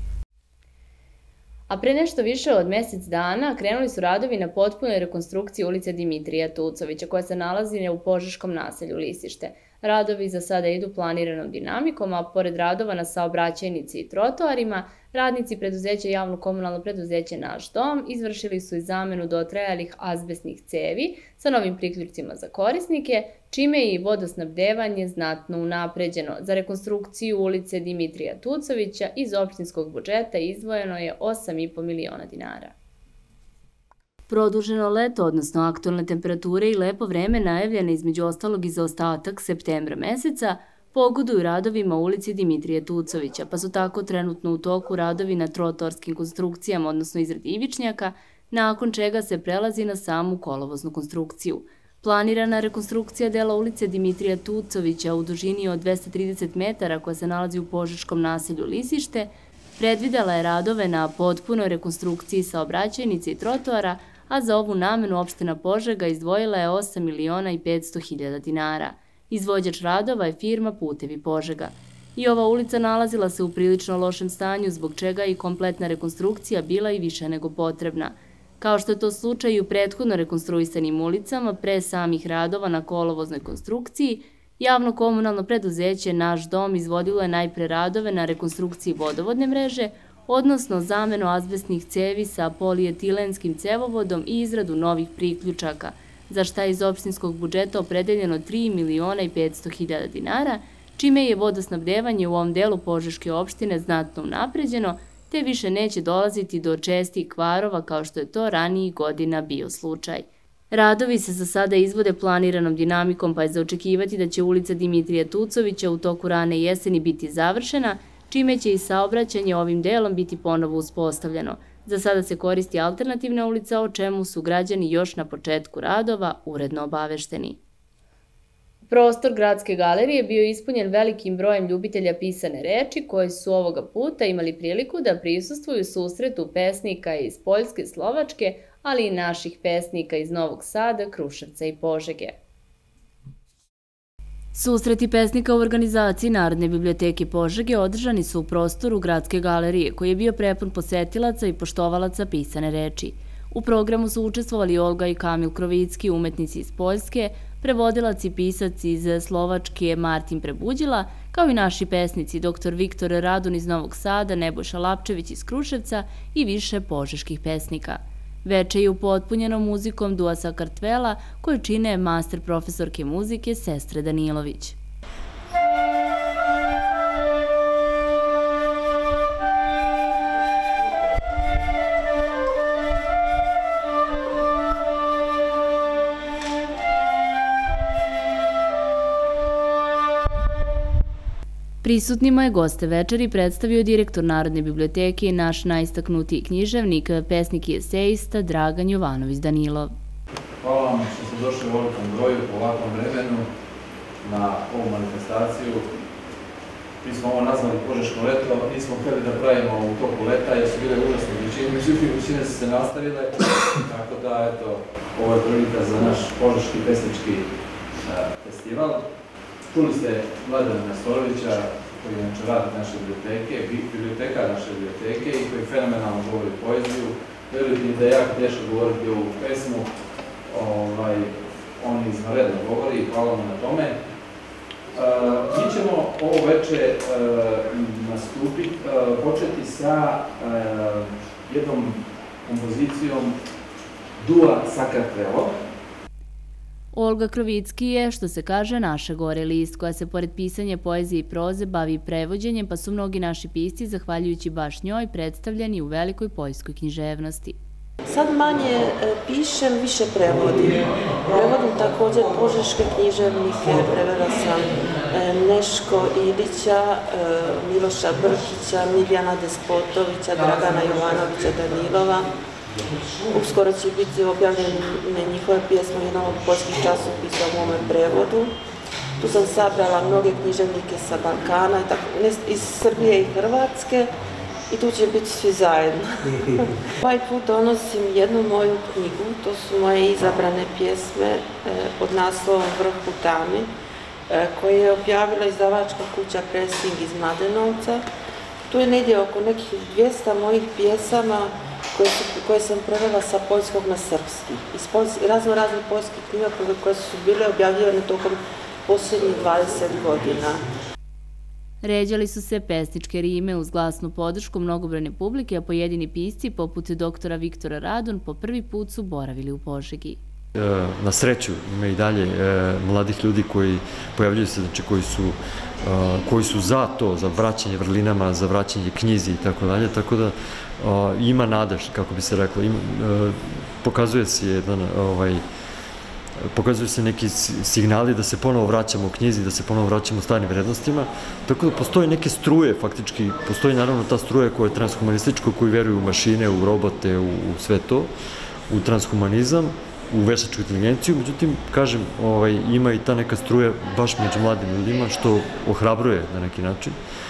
A pre nešto više od mesec dana krenuli su radovi na potpunoj rekonstrukciji ulice Dimitrija Tucovića, koja se nalazi u požeškom naselju Lisište. Radovi za sada idu planiranom dinamikom, a pored radova na saobraćajnici i trotoarima, radnici preduzeća Javno komunalno preduzeće Naš dom izvršili su i zamenu dotrajalih azbestnih cevi sa novim priključcima za korisnike, čime je i vodosnabdevanje znatno unapređeno. Za rekonstrukciju ulice Dimitrija Tucovića iz opštinskog budžeta izdvojeno je 8,5 miliona dinara. Produženo leto, odnosno aktualne temperature i lepo vreme najavljene između ostalog i za ostatak septembra meseca, pogoduju radovima u ulici Dimitrija Tucovića, pa su tako trenutno u toku radovi na trotoarskim konstrukcijama, odnosno izradi ivičnjaka, nakon čega se prelazi na samu kolovoznu konstrukciju. Planirana rekonstrukcija dela ulice Dimitrija Tucovića u dužini od 230 metara koja se nalazi u požeškom naselju Lisište, predvidela je radove na potpunoj rekonstrukciji saobraćajnice i trotoara, a za ovu namenu opština Požega izdvojila je 8.500.000 dinara. Izvođač radova je firma Putevi Požega. I ova ulica nalazila se u prilično lošem stanju, zbog čega je i kompletna rekonstrukcija bila i više nego potrebna. Kao što je to slučaj i u prethodno rekonstruisanim ulicama, pre samih radova na kolovoznoj konstrukciji, Javno komunalno preduzeće Naš dom izvodilo je najpre radove na rekonstrukciji vodovodne mreže, odnosno zamenu azbestnih cevi sa polijetilenskim cevovodom i izradu novih priključaka, za šta je iz opštinskog budžeta opredeljeno 3.500.000 dinara, čime je vodosnabdevanje u ovom delu Požeške opštine znatno unapređeno, te više neće dolaziti do čestih kvarova kao što je to ranijih godina bio slučaj. Radovi se za sada izvode planiranom dinamikom, pa je za očekivati da će ulica Dimitrija Tucovića u toku rane jeseni biti završena, čime će i saobraćanje ovim delom biti ponovo uspostavljeno. Za sada se koristi alternativna ulica, o čemu su građani još na početku radova uredno obavešteni. Prostor Gradske galerije bio je ispunjen velikim brojem ljubitelja pisane reči koji su ovoga puta imali priliku da prisustvuju susretu pesnika iz Poljske, Slovačke, ali i naših pesnika iz Novog Sada, Kruševca i Požege. Susreti pesnika u organizaciji Narodne biblioteke Požege održani su u prostoru Gradske galerije, koji je bio prepun posetilaca i poštovalaca pisane reči. U programu su učestvovali Olga i Kamil Krovicki, umetnici iz Poljske, prevodilac i pisac iz Slovačke Martin Prebuđila, kao i naši pesnici dr. Viktor Radun iz Novog Sada, Nebojša Lapčević iz Kruševca i više požeških pesnika. Veče je upotpunjeno muzikom Duasa Kartvela, koju čine master profesorke muzike Sestre Danilović. Prisutnima je goste večeri predstavio direktor Narodne biblioteke i naš najistaknutiji književnik, pesnik i esejista Dragan Jovanović Danilov. Hvala vam što ste došli u ovakvom broju, u ovakvom vremenu, na ovu manifestaciju. Mi smo ovo nazvali Požeško leto, nismo htjeli da pravimo u toku leta jer su bile užasne vrućine, međutim vrućine su se nastavile, tako da eto, ovo je prilika za naš Požeški pesnički festival. Čuli ste Vladana Nastorovića, koji je inače radnik naše biblioteke, bibliotekar naše biblioteke i koji fenomenalno govori poeziju. Verujte mi da je jako teško govoriti ovu pesmu, on izvanredno govori i hvala vam na tome. Mi ćemo ovo veče početi sa jednom kompozicijom Dua sa Kartvelom. Olga Krovicki je, što se kaže, naša gore list, koja se pored pisanja poezije i proze bavi prevođenjem, pa su mnogi naši pisci, zahvaljujući baš njoj, predstavljeni u velikoj poljskoj književnosti. Sad manje pišem, više prevodim. Prevodim također požeške književnike, prevela sam Neško Ilića, Miloša Brkića, Miljana Despotovića, Dragana Jovanovića Danilova. Uskoro će biti objavljene njihove pjesme u jednom od poljskih časopisa u mome prevodu. Tu sam sabrala mnoge književnike sa Balkana, iz Srbije i Hrvatske. I tu će biti svi zajedno. Ovaj put donosim jednu moju knjigu, to su moje izabrane pjesme pod naslovom Vrh Putami, koje je objavila izdavačka kuća Pressing iz Mladenovca. Tu je negdje oko nekih 200 mojih pjesama koje sam prevela sa poljskog na srpski. Razno poljskih knjiga koje su bile objavljivane tokom posljednjih 20 godina. Ređali su se pesničke rime uz glasnu podršku mnogobrojne publike, a pojedini pisci, poput doktora Viktora Radon, po prvi put su boravili u Požegi. Na sreću ima i dalje mladih ljudi koji pojavljaju se, znači koji su za to, za vraćanje vrlinama, za vraćanje knjizi i tako dalje, tako da ima nade, kako bi se reklo, pokazuju se neki signali da se ponovo vraćamo u knjizi, da se ponovo vraćamo u starim vrednostima, tako da postoje neke struje, faktički, postoji naravno ta struja koja je transhumanistička, koji veruju u mašine, u robote, u sve to, u transhumanizam, u veštačku inteligenciju, međutim, kažem, ima i ta neka struja baš među mladim ljudima, što ohrabruje na neki način,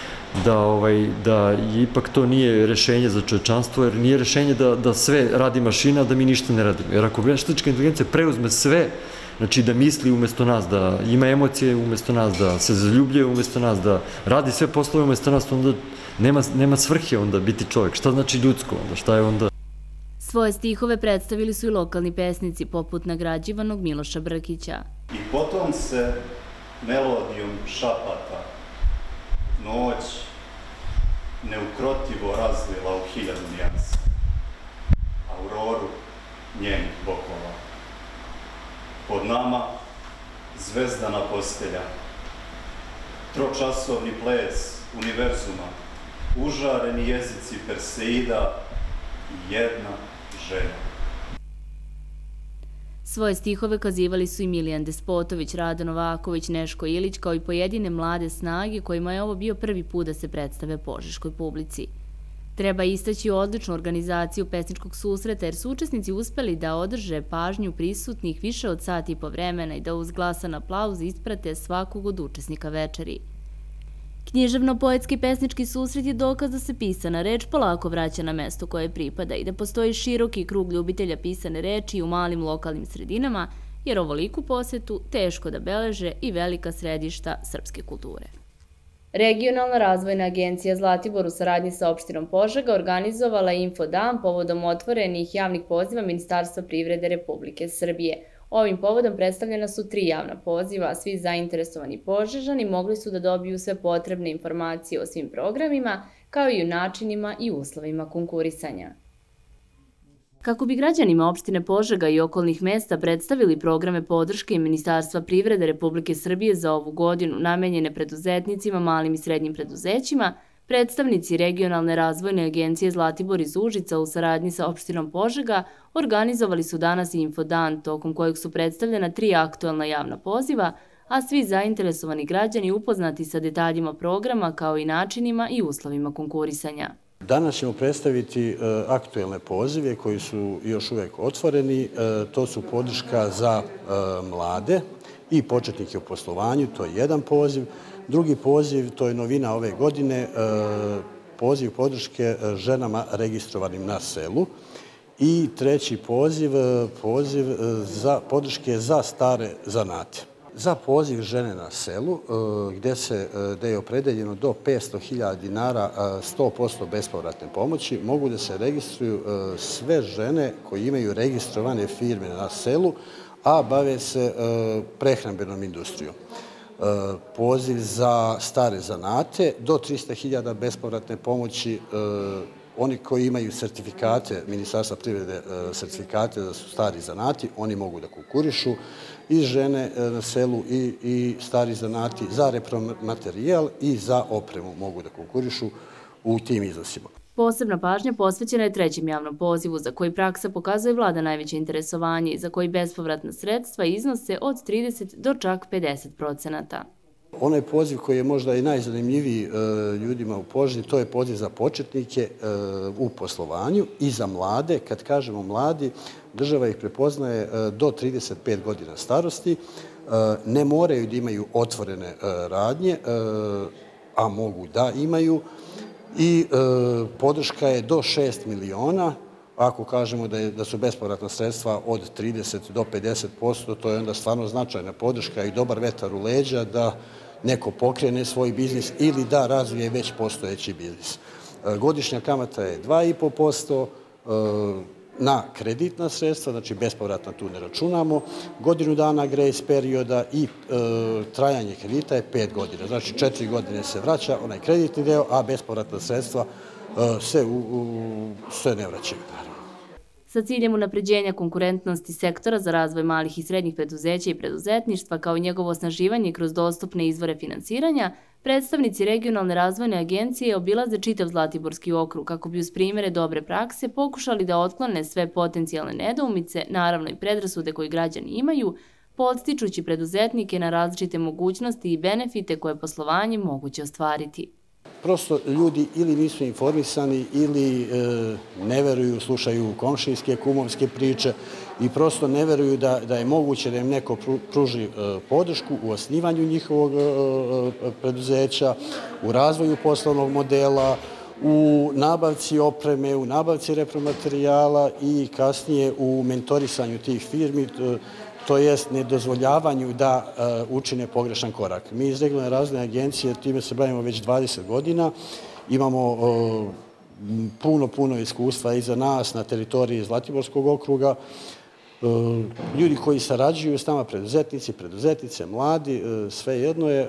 da ipak to nije rešenje za čovečanstvo, jer nije rešenje da sve radi mašina, da mi ništa ne radimo. Jer ako veštačka inteligencija preuzme sve, znači da misli umesto nas, da ima emocije umesto nas, da se zaljubljuje umesto nas, da radi sve poslove umesto nas, onda nema svrhe onda biti čovjek. Šta znači ljudsko onda? Šta je onda? Svoje stihove predstavili su i lokalni pesnici, poput nagrađivanog Miloša Brkića. I potom se melodijom šapata noć neukrotivo razlila u 1000 nijansa, auroru njenih bokova. Pod nama zvezdana postelja, tročasovni ples univerzuma, užareni jezici Perseida i jedna žena. Svoje stihove kazivali su i Milijan Despotović, Rado Novaković, Neško Ilić, kao i pojedine mlade snage kojima je ovo bio prvi put da se predstave požeškoj publici. Treba istaći odličnu organizaciju pesničkog susreta, jer su učesnici uspeli da održe pažnju prisutnih više od sat i po vremena i da uz glasan aplauz isprate svakog od učesnika večeri. Književno-poetski pesnički susret je dokaz da se pisana reč polako vraća na mesto koje pripada i da postoji široki krug ljubitelja pisane reči u malim lokalnim sredinama, jer ovoliku posetu teško da beleže i velika središta srpske kulture. Regionalna razvojna agencija Zlatibor u saradnji sa opštinom Požega organizovala je infodan povodom otvorenih javnih poziva Ministarstva privrede Republike Srbije. Ovim povodom predstavljena su 3 javna poziva, a svi zainteresovani Požežani mogli su da dobiju sve potrebne informacije o svim programima, kao i o načinima i uslovima konkurisanja. Kako bi građanima opštine Požega i okolnih mesta predstavili programe podrške Ministarstva privrede Republike Srbije za ovu godinu namenjene preduzetnicima, malim i srednjim preduzećima, predstavnici Regionalne razvojne agencije Zlatibor iz Užica u saradnji sa opštinom Požega organizovali su danas infodan, tokom kojeg su predstavljena 3 aktuelna javna poziva, a svi zainteresovani građani upoznati sa detaljima programa kao i načinima i uslovima konkurisanja. Danas ćemo predstaviti aktuelne pozive koji su još uvek otvoreni. To su podrška za mlade i početnike u poslovanju, to je jedan poziv. Drugi poziv, to je novina ove godine, poziv podrške ženama registrovanim na selu. I treći poziv za podrške za stare zanate. Za poziv žene na selu, gde je opredeljeno do 500.000 dinara 100% bespovratne pomoći, mogu da se registruju sve žene koji imaju registrovane firme na selu, a bave se prehrambenom industrijom. Poziv za stare zanate, do 300.000 bespovratne pomoći, oni koji imaju sertifikate, Ministarstva privrede sertifikate da su stari zanati, oni mogu da konkurišu, i žene na selu i stari zanati za repromaterijal i za opremu mogu da konkurišu u tim iznosima. Posebna pažnja posvećena je trećem javnom pozivu, za koji praksa pokazuje vlada najveće interesovanje i za koji bespovratna sredstva iznose od 30 do čak 50%. Onaj poziv koji je možda i najzanimljiviji ljudima u Požegi, to je poziv za početnike u poslovanju i za mlade. Kad kažemo mladi, država ih prepoznaje do 35 godina starosti, ne moraju da imaju otvorene radnje, a mogu da imaju, i podrška je do 6 miliona. Ako kažemo da su bespovratna sredstva od 30 do 50%, to je onda stvarno značajna podrška i dobar vetar u leđa da neko pokrene svoj biznis ili da razvije već postojeći biznis. Godišnja kamata je 2,5%, na kreditna sredstva, znači bespovratna tu ne računamo, godinu dana grace perioda i trajanje kredita je 5 godina. Znači 4 godine se vraća onaj kreditni deo, a bespovratna sredstva se ne vraćaju. Sa ciljem unapređenja konkurentnosti sektora za razvoj malih i srednjih preduzeća i preduzetništva, kao i njegovo osnaživanje kroz dostupne izvore finansiranja, predstavnici Regionalne razvojne agencije obilaze čitav Zlatiborski okrug kako bi uz primere dobre prakse pokušali da otklone sve potencijalne nedoumice, naravno i predrasude koje građani imaju, podstičući preduzetnike na različite mogućnosti i benefite koje poslovanje moguće ostvariti. Prosto ljudi ili nisu informisani ili ne veruju, slušaju komšijske, kumovske priče i prosto ne veruju da je moguće da im neko pruži podršku u osnivanju njihovog preduzeća, u razvoju poslovnog modela, u nabavci opreme, u nabavci repromaterijala i kasnije u mentorisanju tih firmi, to jest nedozvoljavanju da učine pogrešan korak. Mi iz Regionalne razvojne agencije time se bavimo već 20 godina, imamo puno iskustva iza nas na teritoriji Zlatiborskog okruga. Ljudi koji sarađuju s nama, preduzetnici, preduzetnice, mladi, svejedno je,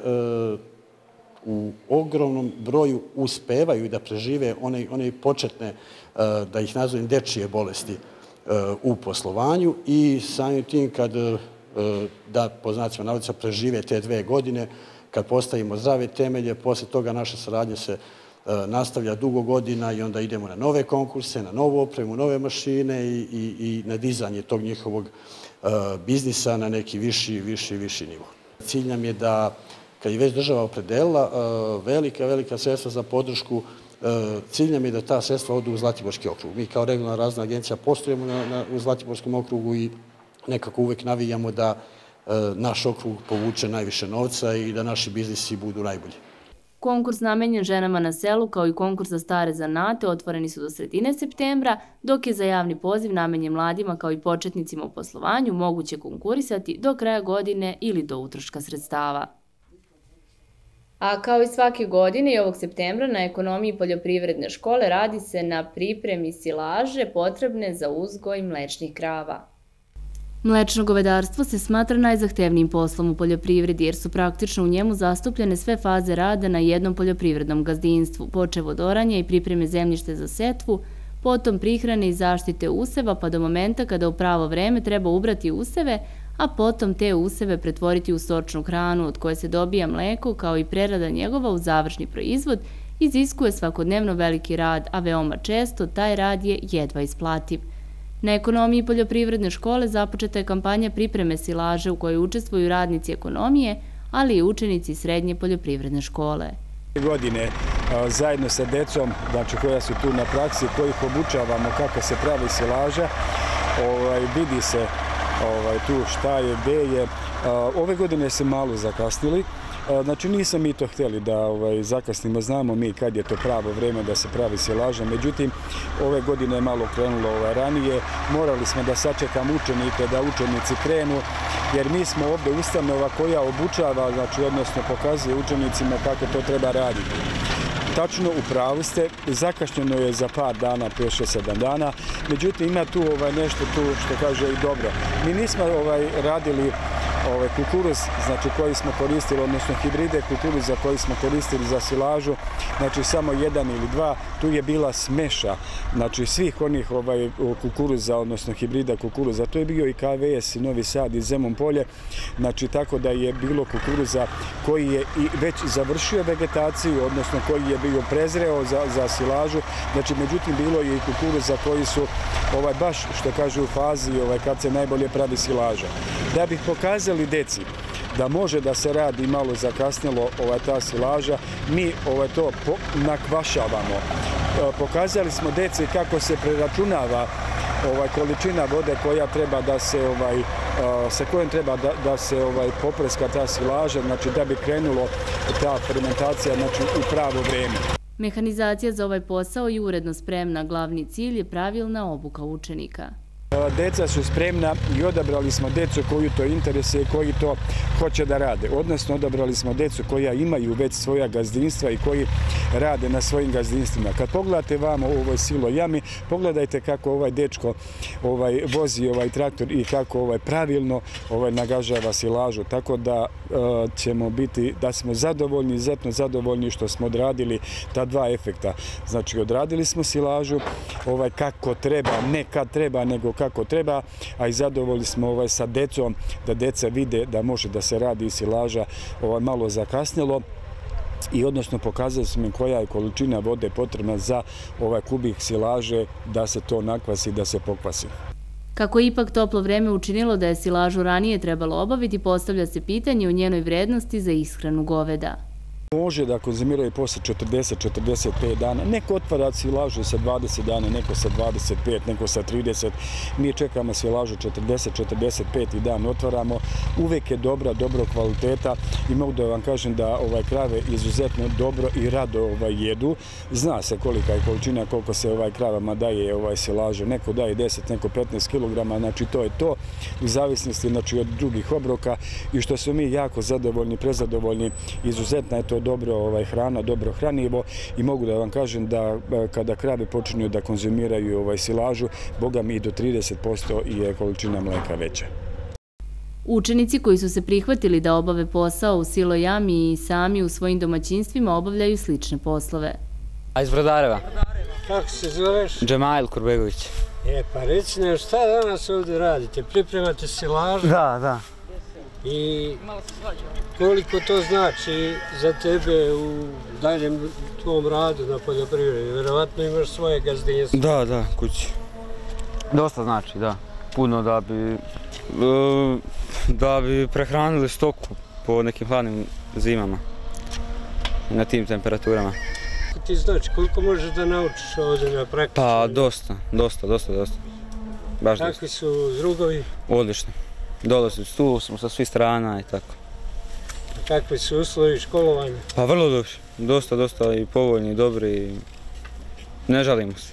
u ogromnom broju uspevaju da prežive one početne, da ih nazovem, dečije bolesti u poslovanju i samim tim kad, da po znacima navoda, prežive te 2 godine, kad postavimo zdrave temelje, posle toga naša saradnja se nastavlja dugo godina i onda idemo na nove konkurse, na novu opremu, nove mašine i na dizanje tog njihovog biznisa na neki viši nivo. Cilj nam je da, kad je već država opredelila velika sredstva za podršku, cilj nam je da ta sredstva odu u Zlatiborski okrug. Mi kao Regionalna razvojna agencija postojimo u Zlatiborskom okrugu i nekako uvek navijamo da naš okrug povuče najviše novca i da naši biznisi budu najbolji. Konkurs namenjen ženama na selu kao i konkurs za stare zanate otvoreni su do sredine septembra, dok je za javni poziv namenjen mladima kao i početnicima u poslovanju moguće konkurisati do kraja godine ili do utroška sredstava. A kao i svake godine i ovog septembra na ekonomiji poljoprivredne škole radi se na pripremi silaže potrebne za uzgoj mlečnih krava. Mlečno govedarstvo se smatra najzahtevnijim poslom u poljoprivredi jer su praktično u njemu zastupljene sve faze rada na jednom poljoprivrednom gazdinstvu, počev od oranja i pripreme zemljište za setvu, potom prihrane i zaštite useva pa do momenta kada u pravo vreme treba ubrati useve, a potom te useve pretvoriti u stočnu hranu od koje se dobija mleko kao i prerada njegova u završni proizvod, iziskuje svakodnevno veliki rad, a veoma često taj rad je jedva isplativ. Na ekonomiji poljoprivredne škole započeta je kampanja pripreme silaže u kojoj učestvuju radnici ekonomije, ali i učenici srednje poljoprivredne škole. Godine zajedno sa decom, znači koja su tu na praksi, kojih obučavamo kako se pravi silaža, vidi se tu šta je, gde je. Ove godine se malo zakasnili, znači nisam mi to htjeli da zakasnimo, znamo mi kad je to pravo vreme da se pravi silaža, međutim ove godine je malo krenulo ranije, morali smo da sačekamo učenike, da učenici krenu, jer mi smo ovdje ustanova koja obučava, znači odnosno pokazuje učenicima kako to treba raditi. Tačno, u pravu ste, zakašnjeno je za par dana, 5-6-7 dana, međutim ima tu nešto tu što kaže i dobro. Mi nismo radili kukuruz, znači koji smo koristili, odnosno hibride kukuruza koji smo koristili za silažu, znači samo jedan ili dva, tu je bila smeša, znači svih onih kukuruza, odnosno hibrida kukuruza, to je bio i KVS i Novi Sad i Zemun Polje, znači tako da je bilo kukuruza koji je i već završio vegetaciju, odnosno koji je bio prezreo za silažu, znači međutim bilo je i kukuruza koji su baš što kažu u fazi kad se najbolje pravi silaža. Da bih pokazali deci da može da se radi malo zakasnilo ta silaža, mi to nakvašavamo. Pokazali smo deci kako se preračunava količina vode koja treba da se sa kojom treba da se popreska ta silaža, znači da bi krenulo ta fermentacija u pravo vrijeme. Mehanizacija za ovaj posao je uredno spremna, glavni cilj je pravilna obuka učenika. Deca su spremna i odabrali smo decu koju to interesuje i koji to hoće da rade. Odnosno, odabrali smo decu koja imaju već svoja gazdinstva i koji rade na svojim gazdinstvima. Kad pogledate vamo u ovoj silo jami, pogledajte kako ovaj dečko vozi traktor i kako pravilno nagažava silažu. Tako da ćemo biti, da smo zadovoljni, izuzetno zadovoljni što smo odradili ta dva efekta. Znači, odradili smo silažu kako treba, ne kad treba, nego kako treba, a i zadovoljni smo sa decom, da deca vide da može da se radi silaža malo zakasnilo i odnosno pokazali smo im koja je količina vode potrebna za kubik silaže da se to nakvasi, da se pokvasi. Kako je ipak toplo vreme učinilo da je silažu ranije trebalo obaviti, postavlja se pitanje o njenoj vrednosti za ishranu goveda. Može da konzumiraju posle 40-45 dana. Neko otvara silažu sa 20 dana, neko sa 25, neko sa 30. Mi čekamo silažu 40-45 dan otvaramo. Uvek je dobra, dobro kvaliteta i mogu da vam kažem da krave izuzetno dobro i rado jedu. Zna se kolika je količina, koliko se kravama daje silaže. Neko daje 10, neko 15 kg, znači to je to. U zavisnosti od drugih obroka i što su mi jako zadovoljni, prezadovoljni, izuzetna je to dobro hrana, dobro hranivo i mogu da vam kažem da kada krave počinju da konzumiraju silažu, boga mi i do 30% je količina mleka veća. Učenici koji su se prihvatili da obave posao u silo jami i sami u svojim domaćinstvima obavljaju slične poslove. A iz Brodareva? Kako se zoveš? Džemail Kurbegović. Pa reci nam šta danas ovdje radite? Pripremate silažu? Da. I koliko to znači za tebe u daljem tvom radu na poljoprivredi? Verovatno imaš svoje gazdinstvo. Da, kući. Dosta znači, da. Puno da bi prehranili stoku po nekim hladnim zimama na tim temperaturama. Ti znači koliko možeš da naučiš ovdje na praktičnoj? Pa dosta. Baš dosta. Kakvi su drugovi? Odlično. Dolazi tu smo sa svih strana i tako. A kakvi su uslovi školovanja? Pa vrlo dobri. Dosta i povoljni i dobri i ne žalimo se.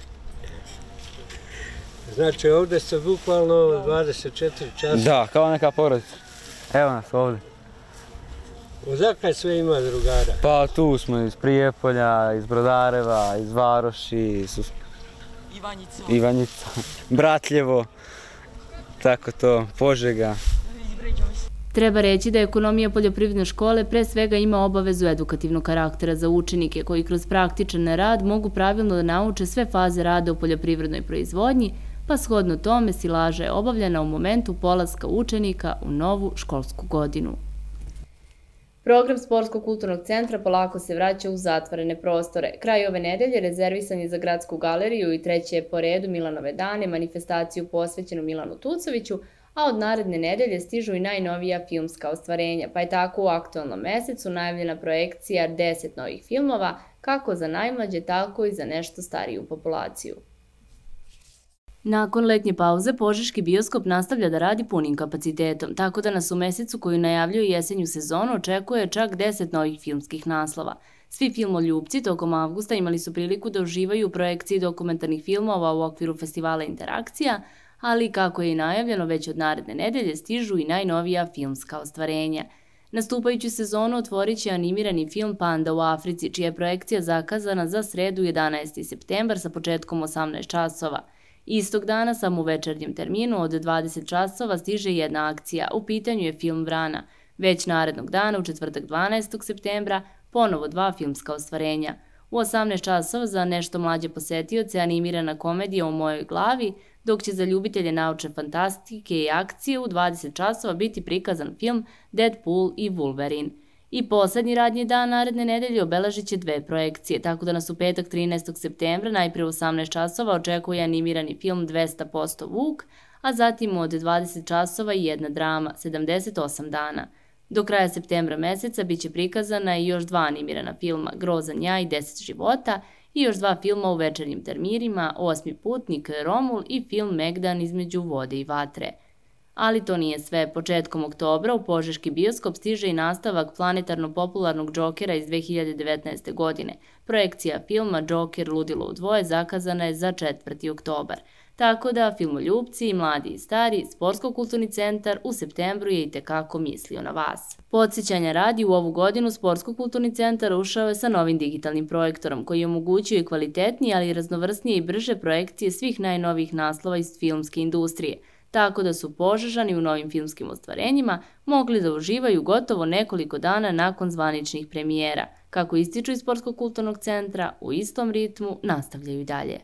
Znači ovdje ste bukvalno 24 časa? Da, kao neka porodica. Evo nas ovdje. Odakle sve ima drugara? Pa tu smo iz Prijepolja, iz Brodareva, iz Varoši, Ivanjica, Bratljevo. Tako to, Požega. Treba reći da ekonomija poljoprivredne škole pre svega ima obavezu edukativnog karaktera za učenike koji kroz praktičan rad mogu pravilno da nauče sve faze rada u poljoprivrednoj proizvodnji, pa shodno tome silaža je obavljena u momentu polaska učenika u novu školsku godinu. Program Sportsko-kulturnog centra polako se vraća u zatvorene prostore. Kraj ove nedelje rezervisan je za Gradsku galeriju i treće je po redu Milanove dane, manifestaciju posvećenu Milanu Tucoviću, a od naredne nedelje stižu i najnovija filmska ostvarenja, pa je tako u aktualnom mesecu najavljena projekcija 10 novih filmova, kako za najmlađe, tako i za nešto stariju populaciju. Nakon letnje pauze, Požeški bioskop nastavlja da radi punim kapacitetom, tako da nas u mesecu koju najavljuje jesenju sezonu očekuje čak 10 novih filmskih naslova. Svi filmoljupci tokom avgusta imali su priliku da uživaju u projekciji dokumentarnih filmova u okviru festivala Interakcija, ali kako je i najavljeno, već od naredne nedelje stižu i najnovija filmska ostvarenja. Nastupajuću sezonu otvorit će animirani film Panda u Africi, čija je projekcija zakazana za sredu 11. septembar sa početkom 18 časova. Istog dana, samo u večernjem terminu, od 20 časova stiže jedna akcija. U pitanju je film Vrana. Već narednog dana, u četvrtak 12. septembra, ponovo 2 filmska ostvarenja. U 18 časova za nešto mlađe posetioce animirana komedija U mojoj glavi, dok će za ljubitelje naučne fantastike i akcije u 20 časova biti prikazan film Deadpool i Wolverine. I poslednji radnji dan naredne nedelje obeležit će 2 projekcije, tako da nas u petak 13. septembra najprije u 18 časova očekuje animirani film 200% Vuk, a zatim od 20 časova i jedna drama, 78 dana. Do kraja septembra meseca biće prikazana i još 2 animirana filma, Grozan ja i 10 života, i još 2 filma u večernjim terminima, Osmi putnik, Romul i film Megdan između vode i vatre. Ali to nije sve. Početkom oktobra u požeški bioskop stiže i nastavak planetarno-popularnog Džokera iz 2019. godine. Projekcija filma Džoker ludilo u dvoje zakazana je za 4. oktobar. Tako da filmoljupci, mladi i stari, Sportsko-kulturni centar u septembru je itekako mislio na vas. Podsjećanja radi, u ovu godinu Sportsko-kulturni centar ušao je sa novim digitalnim projektorom koji omogućuje i kvalitetnije, ali i raznovrsnije i brže projekcije svih najnovijih naslova iz filmske industrije, tako da su Požežani u novim filmskim ostvarenjima mogli da uživaju gotovo nekoliko dana nakon zvaničnih premijera. Kako ističu iz Sportsko-kulturnog centra, u istom ritmu nastavljaju i dalje.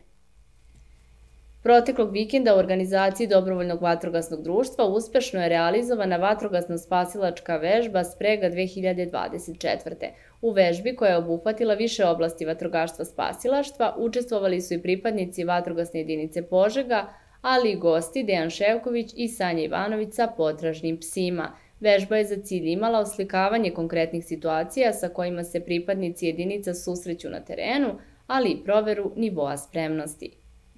Proteklog vikenda u organizaciji Dobrovoljnog vatrogasnog društva uspešno je realizovana vatrogasno-spasilačka vežba Sprega 2024. U vežbi, koja je obuhvatila više oblasti vatrogaštva spasilaštva, učestvovali su i pripadnici vatrogasne jedinice Požega, ali i gosti Dejan Ševković i Sanja Ivanović sa potražnim psima. Vežba je za cilj imala oslikavanje konkretnih situacija sa kojima se pripadnici jedinica susreću na terenu, ali i proveru nivoa spremnosti.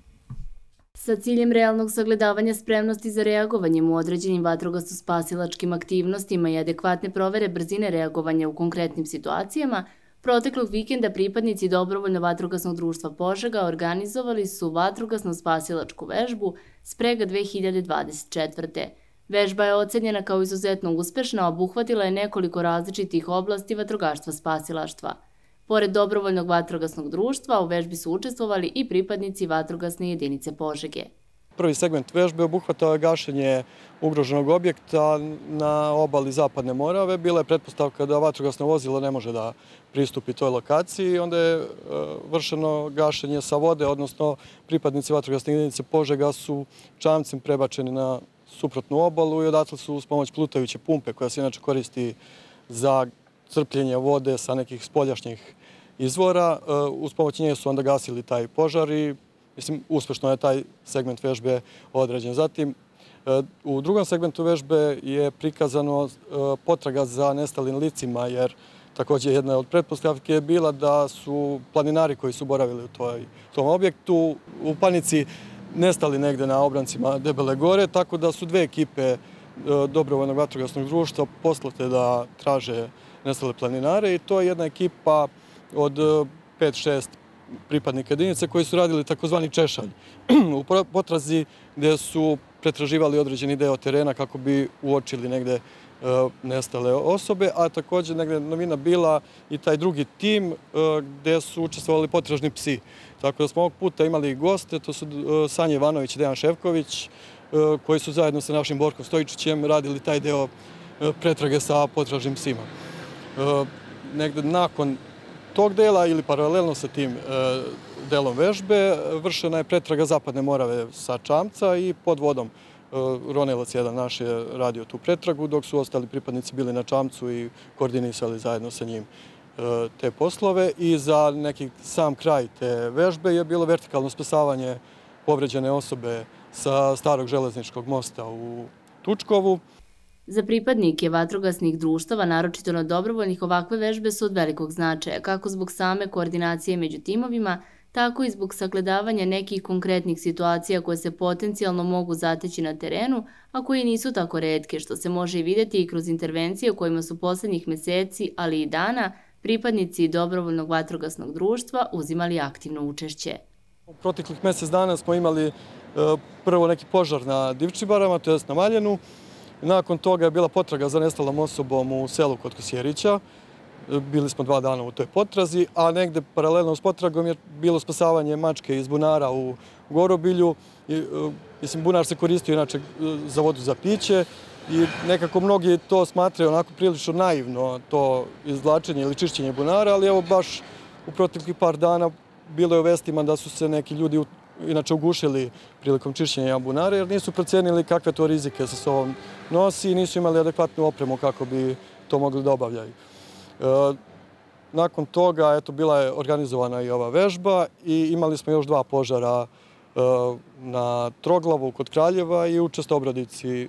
Sa ciljem realnog sagledavanja spremnosti za reagovanjem u određenim vatrogasno-spasilačkim aktivnostima i adekvatne provere brzine reagovanja u konkretnim situacijama, proteklog vikenda pripadnici Dobrovoljno vatrogasnog društva Požega organizovali su vatrogasno-spasilačku vežbu Sprega 2024. Vežba je ocenjena kao izuzetno uspešna, obuhvatila je nekoliko različitih oblasti vatrogaštva spasilaštva. Pored Dobrovoljnog vatrogasnog društva, u vežbi su učestvovali i pripadnici vatrogasne jedinice Požege. Prvi segment vežbe obuhvatao je gašenje ugroženog objekta na obali Zapadne Morave. Bila je pretpostavka da vatrogasno vozilo ne može da pristupi toj lokaciji. Onda je vršeno gašenje sa vode, odnosno pripadnici vatrogasne jedinice Požega su čamcem prebačeni na suprotnu obalu i odatle su uz pomoć plutajuće pumpe, koja se inače koristi za crpljenje vode sa nekih spoljašnjih izvora. Uz pomoć nje su onda gasili taj požar i uspešno je taj segment vežbe određen. Zatim, u drugom segmentu vežbe je prikazano potraga za nestalim licima, jer također jedna od pretpostavki je bila da su planinari koji su boravili u tom objektu u panici nestali negde na obrancima Debele gore, tako da su 2 ekipe Dobrovoljnog vatrogasnog društva poslate da traže nestale planinare i to je jedna ekipa od 5-6 pripadnika jedinice koji su radili takozvani češalj u potrazi gde su pretraživali određeni deo terena kako bi uočili negde nestale osobe, a također negde novina bila i taj drugi tim gde su učestvovali potražni psi. Tako da smo ovog puta imali goste, to su Sanja Ivanović i Dejan Ševković, koji su zajedno sa našim Borkom Stojičićem radili taj deo pretrage sa potražnim psima. Negde nakon tog dela ili paralelno sa tim delom vežbe vršena je pretraga Zapadne Morave sa čamca i pod vodom. Ronelac jedan naš je radio tu pretragu, dok su ostali pripadnici bili na čamcu i koordinisali zajedno sa njim te poslove. I za neki sam kraj te vežbe je bilo vertikalno spasavanje povređene osobe sa starog železničkog mosta u Tučkovu. Za pripadnike vatrogasnih društava, naročito na dobrovoljnih, ovakve vežbe su od velikog značaja, kako zbog same koordinacije među timovima, tako i zbog sagledavanja nekih konkretnih situacija koje se potencijalno mogu zateći na terenu, a koje nisu tako retke, što se može i vidjeti i kroz intervencije u kojima su poslednjih meseci, ali i dana, pripadnici Dobrovoljnog vatrogasnog društva uzimali aktivno učešće. U proteklih mesec dana smo imali prvo neki požar na Divčibarama, to je na Maljenu. Nakon toga je bila potraga za nestalom osobom u selu kod Kosjerića. bili smo 2 dana u toj potrazi, a negde paralelno s potragom je bilo spasavanje mačke iz bunara u Gorobilju. Mislim, bunar se koristio inače za vodu za piće i nekako mnogi to smatraju onako prilično naivno, to izvlačenje ili čišćenje bunara, ali evo baš u proteklih par dana bilo je u vestima da su se neki ljudi inače ugušili prilikom čišćenja bunara jer nisu procenili kakve to rizike sa sobom nosi i nisu imali adekvatnu opremu kako bi to mogli da obavljaju. Nakon toga bila je organizovana i ova vežba i imali smo još 2 požara na Troglavu kod Kraljeva i u Čestobrodici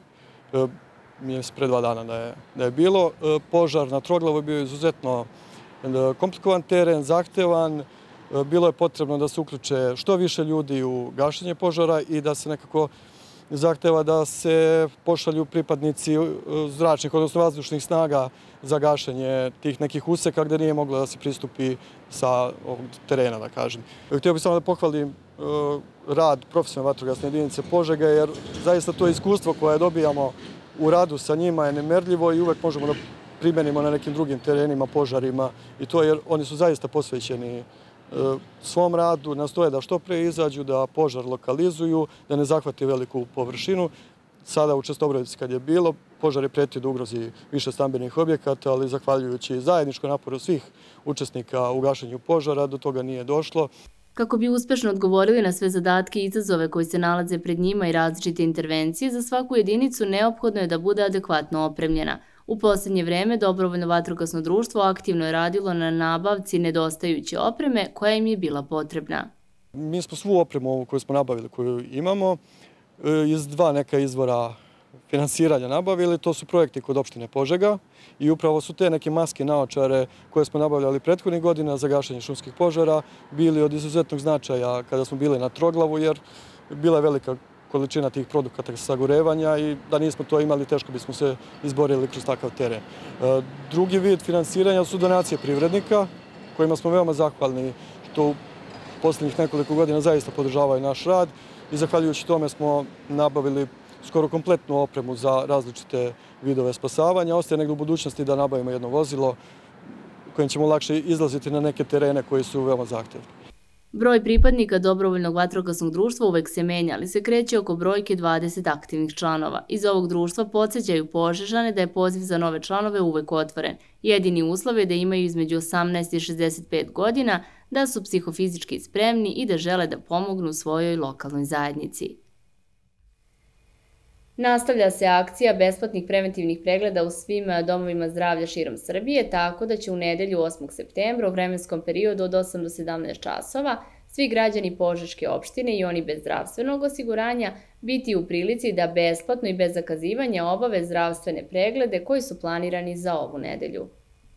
pre 2 dana da je bilo. Požar na Troglavu je bio izuzetno komplikovan teren, zahtevan. Bilo je potrebno da se uključe što više ljudi u gašenje požara i da se nekako zahteva da se pošalju pripadnici zračnih, odnosno vazdušnih snaga za gašenje tih nekih useka gde nije moglo da se pristupi sa ovog terena, da kažem. Htio bih samo da pohvalim rad profesionalne vatrogasne jedinice Požega, jer zaista to iskustvo koje dobijamo u radu sa njima je nemerljivo i uvek možemo da primenimo na nekim drugim terenima, požarima i to jer oni su zaista posvećeni svom radu, nastoje da što pre izađu, da požar lokalizuju, da ne zahvati veliku površinu. Sada u Čestobrodici kad je bilo, požar je pretio da ugrozi više stambenih objekata, ali zahvaljujući zajedničkom naporu svih učesnika u gašenju požara, do toga nije došlo. Kako bi uspešno odgovorili na sve zadatke i izazove koji se nalaze pred njima i različite intervencije, za svaku jedinicu neophodno je da bude adekvatno opremljena. U posljednje vreme Dobrovoljno vatrogasno društvo aktivno je radilo na nabavci nedostajuće opreme koja im je bila potrebna. Mi smo svu opremu koju smo nabavili, koju imamo, iz 2 neka izvora finansiranja nabavili. To su projekti kod opštine Požega i upravo su te neke maske naočare koje smo nabavljali prethodnih godina za gašenje šumskih požara bili od izuzetnog značaja kada smo bili na Troglavu, jer bila je velika količina tih produkata sagorevanja i da nismo to imali, teško bismo se izborili kroz takav teren. Drugi vid finansiranja su donacije privrednika, kojima smo veoma zahvalni što u posljednjih nekoliko godina zaista podržavaju naš rad i zahvaljujući tome smo nabavili skoro kompletnu opremu za različite vidove spasavanja. Ostaje negdje u budućnosti da nabavimo jedno vozilo kojim ćemo lakše izlaziti na neke terene koji su veoma zahtevni. Broj pripadnika Dobrovoljnog vatrogasnog društva uvek se menja, ali se kreće oko brojke 20 aktivnih članova. Iz ovog društva podsjećaju Požežane da je poziv za nove članove uvek otvoren. Jedini uslov je da imaju između 18 i 65 godina, da su psihofizički spremni i da žele da pomognu svojoj lokalnoj zajednici. Nastavlja se akcija besplatnih preventivnih pregleda u svim domovima zdravlja širom Srbije, tako da će u nedelju 8. septembra u vremenskom periodu od 8 do 17 časova svi građani Požeške opštine i oni bez zdravstvenog osiguranja biti u prilici da besplatno i bez zakazivanja obave zdravstvene preglede koji su planirani za ovu nedelju.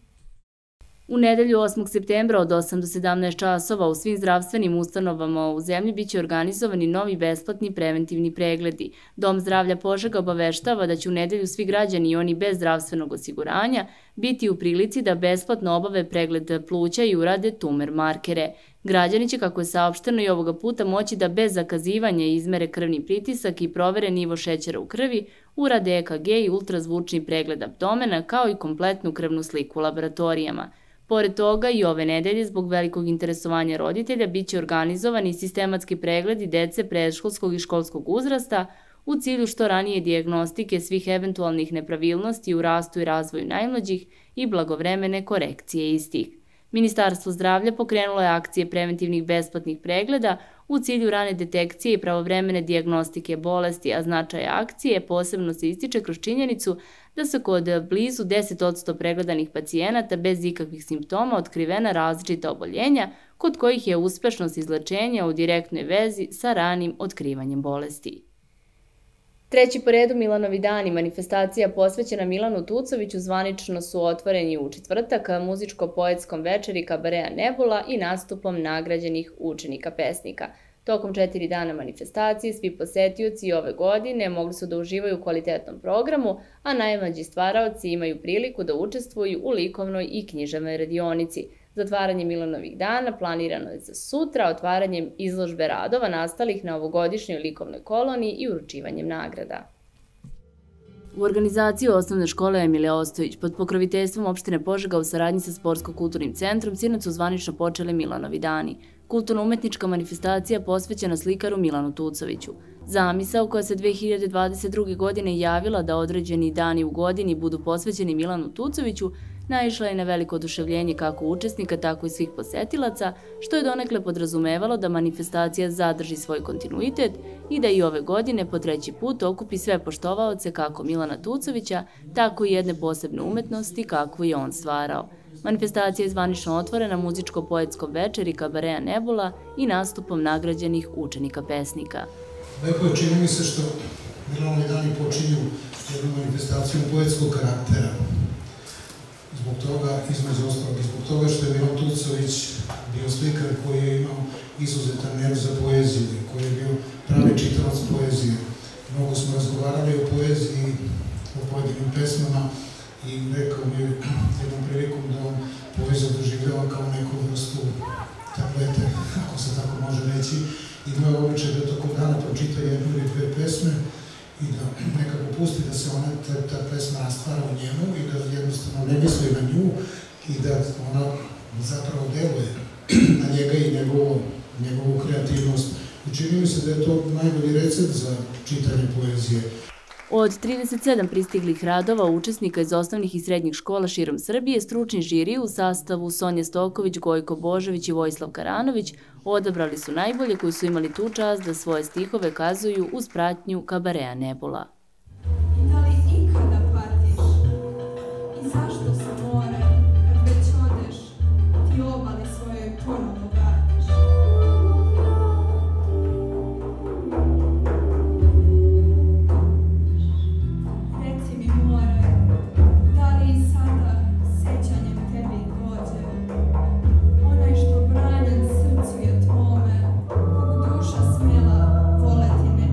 U nedelju 8. septembra od 8 do 17 časova u svim zdravstvenim ustanovama u zemlji biće organizovani novi besplatni preventivni pregledi. Dom zdravlja Požega obaveštava da će u nedelju svi građani i oni bez zdravstvenog osiguranja biti u prilici da besplatno obave pregled pluća i urade tumer markere. Građani će, kako je saopšteno i ovoga puta, moći da bez zakazivanja izmere krvni pritisak i provere nivo šećera u krvi, urade EKG i ultrazvučni pregled abdomena kao i kompletnu krvnu sliku u laboratorijama. Pored toga i ove nedelje, zbog velikog interesovanja roditelja, biće organizovani sistematski pregledi dece predškolskog i školskog uzrasta u cilju što ranije dijagnostike svih eventualnih nepravilnosti u rastu i razvoju najmlađih i blagovremene korekcije istih. Ministarstvo zdravlja pokrenulo je akcije preventivnih besplatnih pregleda u cilju rane detekcije i pravovremene dijagnostike bolesti, a značaj akcije posebno se ističe kroz činjenicu da su kod blizu 10% pregledanih pacijenata bez ikakvih simptoma otkrivena različita oboljenja, kod kojih je uspešnost izlečenja u direktnoj vezi sa ranim otkrivanjem bolesti. Treći po redu Milanovi dani, manifestacija posvećena Milanu Tucoviću, zvanično su otvoreni u četvrtak muzičko-poetskom večeri Kabareja Nebula i nastupom nagrađenih učenika pesnika. Tokom 4 dana manifestacije svi posetioci ove godine mogli su da uživaju u kvalitetnom programu, a najmlađi stvaraoci imaju priliku da učestvuju u likovnoj i književnoj radionici. Zatvaranje Milanovih dana planirano je za sutra, otvaranjem izložbe radova nastalih na ovogodišnjoj likovnoj koloniji i uručivanjem nagrada. U organizaciji osnovne škole Emilija Ostojić pod pokroviteljstvom opštine Požega u saradnji sa Sportsko-kulturnim centrom sinoć su zvanično počeli Milanovi dani. Kulturno-umetnička manifestacija posvećena slikaru Milanu Tucoviću. Zamisao koja se 2022. godine javila da određeni dani u godini budu posvećeni Milanu Tucoviću naišla je na veliko oduševljenje kako učesnika, tako i svih posetilaca, što je donekle podrazumevalo da manifestacija zadrži svoj kontinuitet i da i ove godine po 3. put okupi sve poštovaoce kako Milana Tucovića, tako i jedne posebne umetnosti kakvu je on stvarao. Manifestacija je zvanično otvorena muzičko-poetskom večeri Kabareja Nebula i nastupom nagrađenih učenika pesnika. Lepo je, čini mi se što Milanovi dani počinju jednu manifestacijom poetskog karaktera. Zbog toga, između ostalog, zbog toga što je Milan Tucović bio slikar koji je imao izuzetan nerv za poeziju, koji je bio pravi čitalac poezije. Mnogo smo razgovarali o poeziji, o pojedinim pesmama i rekao mi je jednom prilikom da on poeziju doživljava kao neku vrstu tablete, ako se tako može reći, i imao običaj da tokom dana pročita jednu ili dve pesme i da nekako pusti da se ta pesma rastvara u njemu i da jednostavno ne misli na nju i da ona zapravo deluje na njega i njegovu kreativnost. I čini mi se da je to najbolji recept za čitanje poezije. Od 37 pristiglih radova učesnika iz osnovnih i srednjih škola širom Srbije, stručni žiri u sastavu Sonja Stoković, Gojko Božović i Vojislav Karanović odabrali su najbolje koji su imali tu čast da svoje stihove kazuju uz pratnju Kabareja Nebula. Da li ikada patiš? I zašto se more, kad već odeš, ti obali svoje ponovno vratiš? Reci mi more, da li i sada sećanjem tebi dođe? Onaj što branjen srcu je tvome, kog duša smela voleti ne.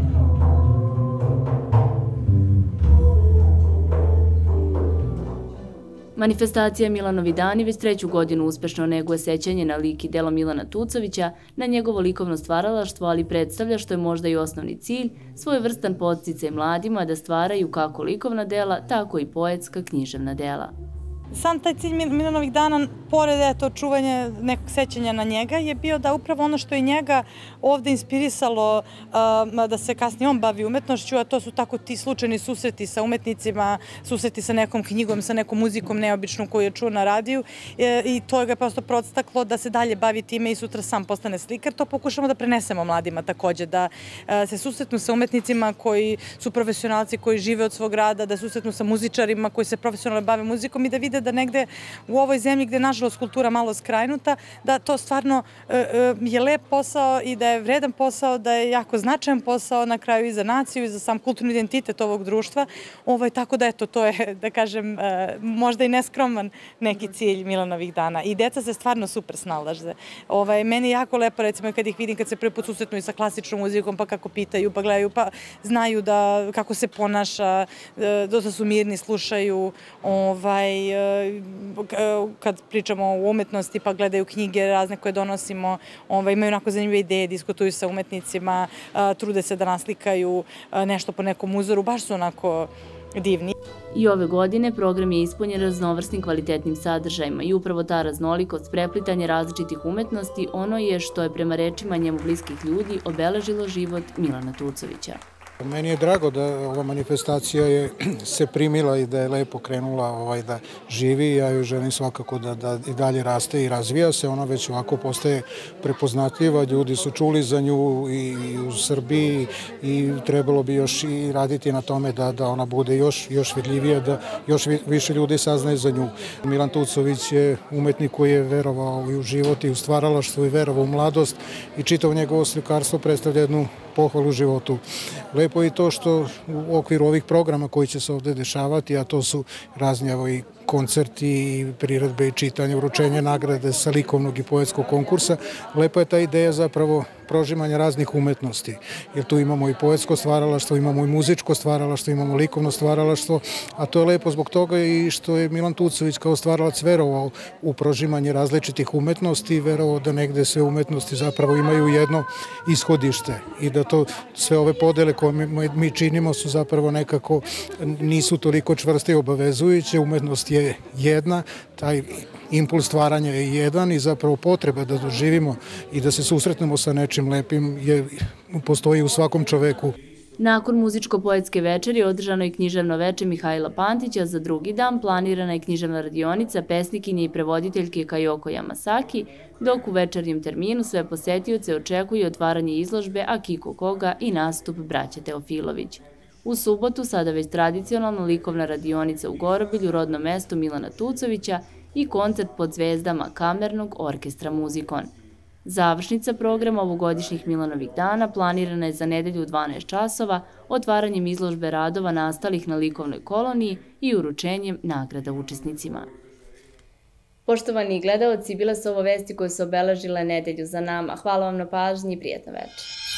Manifestacija Milanovi dani već 3. godinu uspešno neguje sećanje na lik i delo Milana Tucovića, na njegovo likovno stvaralaštvo, ali predstavlja, što je možda i osnovni cilj, svojevrstan podsticaj mladima da stvaraju kako likovna dela, tako i poetska književna dela. Sam taj cilj Milanovih dana, pored čuvanja nekog sećanja na njega, je bio da upravo ono što je njega ovde inspirisalo da se kasnije on bavi umetnošću, a to su tako ti slučajni susreti sa umetnicima, susreti sa nekom knjigom, sa nekom muzikom neobičnom koju je čuo na radiju i to ga je prosto podstaklo da se dalje bavi time i sutra sam postane slikar. To pokušamo da prenesemo mladima takođe, da se susretnu sa umetnicima koji su profesionalci, koji žive od svog rada, da susretnu sa muzičarima koji se profesionalno bave muzikom i da vide da negde u ovoj zemlji gde je nažalost kultura malo skrajnuta, da to stvarno je lep posao i da je vredan posao, da je jako značajan posao na kraju i za naciju i za sam kulturni identitet ovog društva. Tako da eto, to je, da kažem, možda i neskroman neki cilj Milanovih dana. I deca se stvarno super snalaze. Meni je jako lepo, recimo, kad ih vidim, kad se prvi put susretnu i sa klasičnom muzikom, pa kako pitaju, pa gledaju, pa znaju kako se ponaša, dosta su mirni, slušaju, kad pričamo o umetnosti pa gledaju knjige razne koje donosimo, imaju onako zanimljive ideje, diskutuju sa umetnicima, trude se da naslikaju nešto po nekom uzoru, baš su onako divni. I ove godine program je ispunjen raznovrsnim kvalitetnim sadržajima i upravo ta raznolikost, preplitanje različitih umetnosti, ono je što je prema rečima njemu bliskih ljudi obeležilo život Milana Tucovića. Meni je drago da ova manifestacija se primila i da je lepo krenula da živi. Ja joj želim svakako da i dalje raste i razvija se. Ona već ovako postaje prepoznatljiva. Ljudi su čuli za nju i u Srbiji i trebalo bi još i raditi na tome da ona bude još vidljivija, da još više ljudi saznaje za nju. Milan Tucović je umetnik koji je verovao i u život i u stvaralaštvo i verovao u mladost i čitavo njegovo slikarstvo predstavlja jednu pohvalu životu. Lepo je i to što u okviru ovih programa koji će se ovde dešavati, a to su razni i koncerti, priredbe i čitanje, uručenje nagrade sa likovnog i poetskog konkursa. Lepa je ta ideja zapravo prožimanja raznih umetnosti, jer tu imamo i poetsko stvaralaštvo, imamo i muzičko stvaralaštvo, imamo likovno stvaralaštvo, a to je lepo zbog toga i što je Milan Tucović kao stvaralac verovao u prožimanje različitih umetnosti, verovao da negde sve umetnosti zapravo imaju jedno ishodište i da to sve ove podele koje mi činimo su zapravo nekako nisu toliko čvrste i obavezujuće, umetnost je jedna, taj impuls stvaranja je jedan i zapravo potreba da doživimo i da se susretnemo sa nečim lepim postoji u svakom čoveku. Nakon muzičko-poetske večeri održano je književno veče Mihajla Pantića, za drugi dan planirana je književna radionica pesnikinje i prevoditeljke Kajoko Yamasaki, dok u večernjem terminu sve posetioce očekuje otvaranje izložbe Akiko Koga i nastup braće Teofilović. U subotu sada već tradicionalna likovna radionica u Gorobilju, rodnom mestu Milana Tucovića, i koncert pod zvezdama Kamernog orkestra Muzikon. Završnica programa ovogodišnjih Milanovih dana planirana je za nedelju u 12 časova, otvaranjem izložbe radova nastalih na likovnoj koloniji i uručenjem nagrada učesnicima. Poštovani gledaoci, bile su ovo vesti koje su obeležile nedelju za nama. Hvala vam na pažnji i prijatno večer.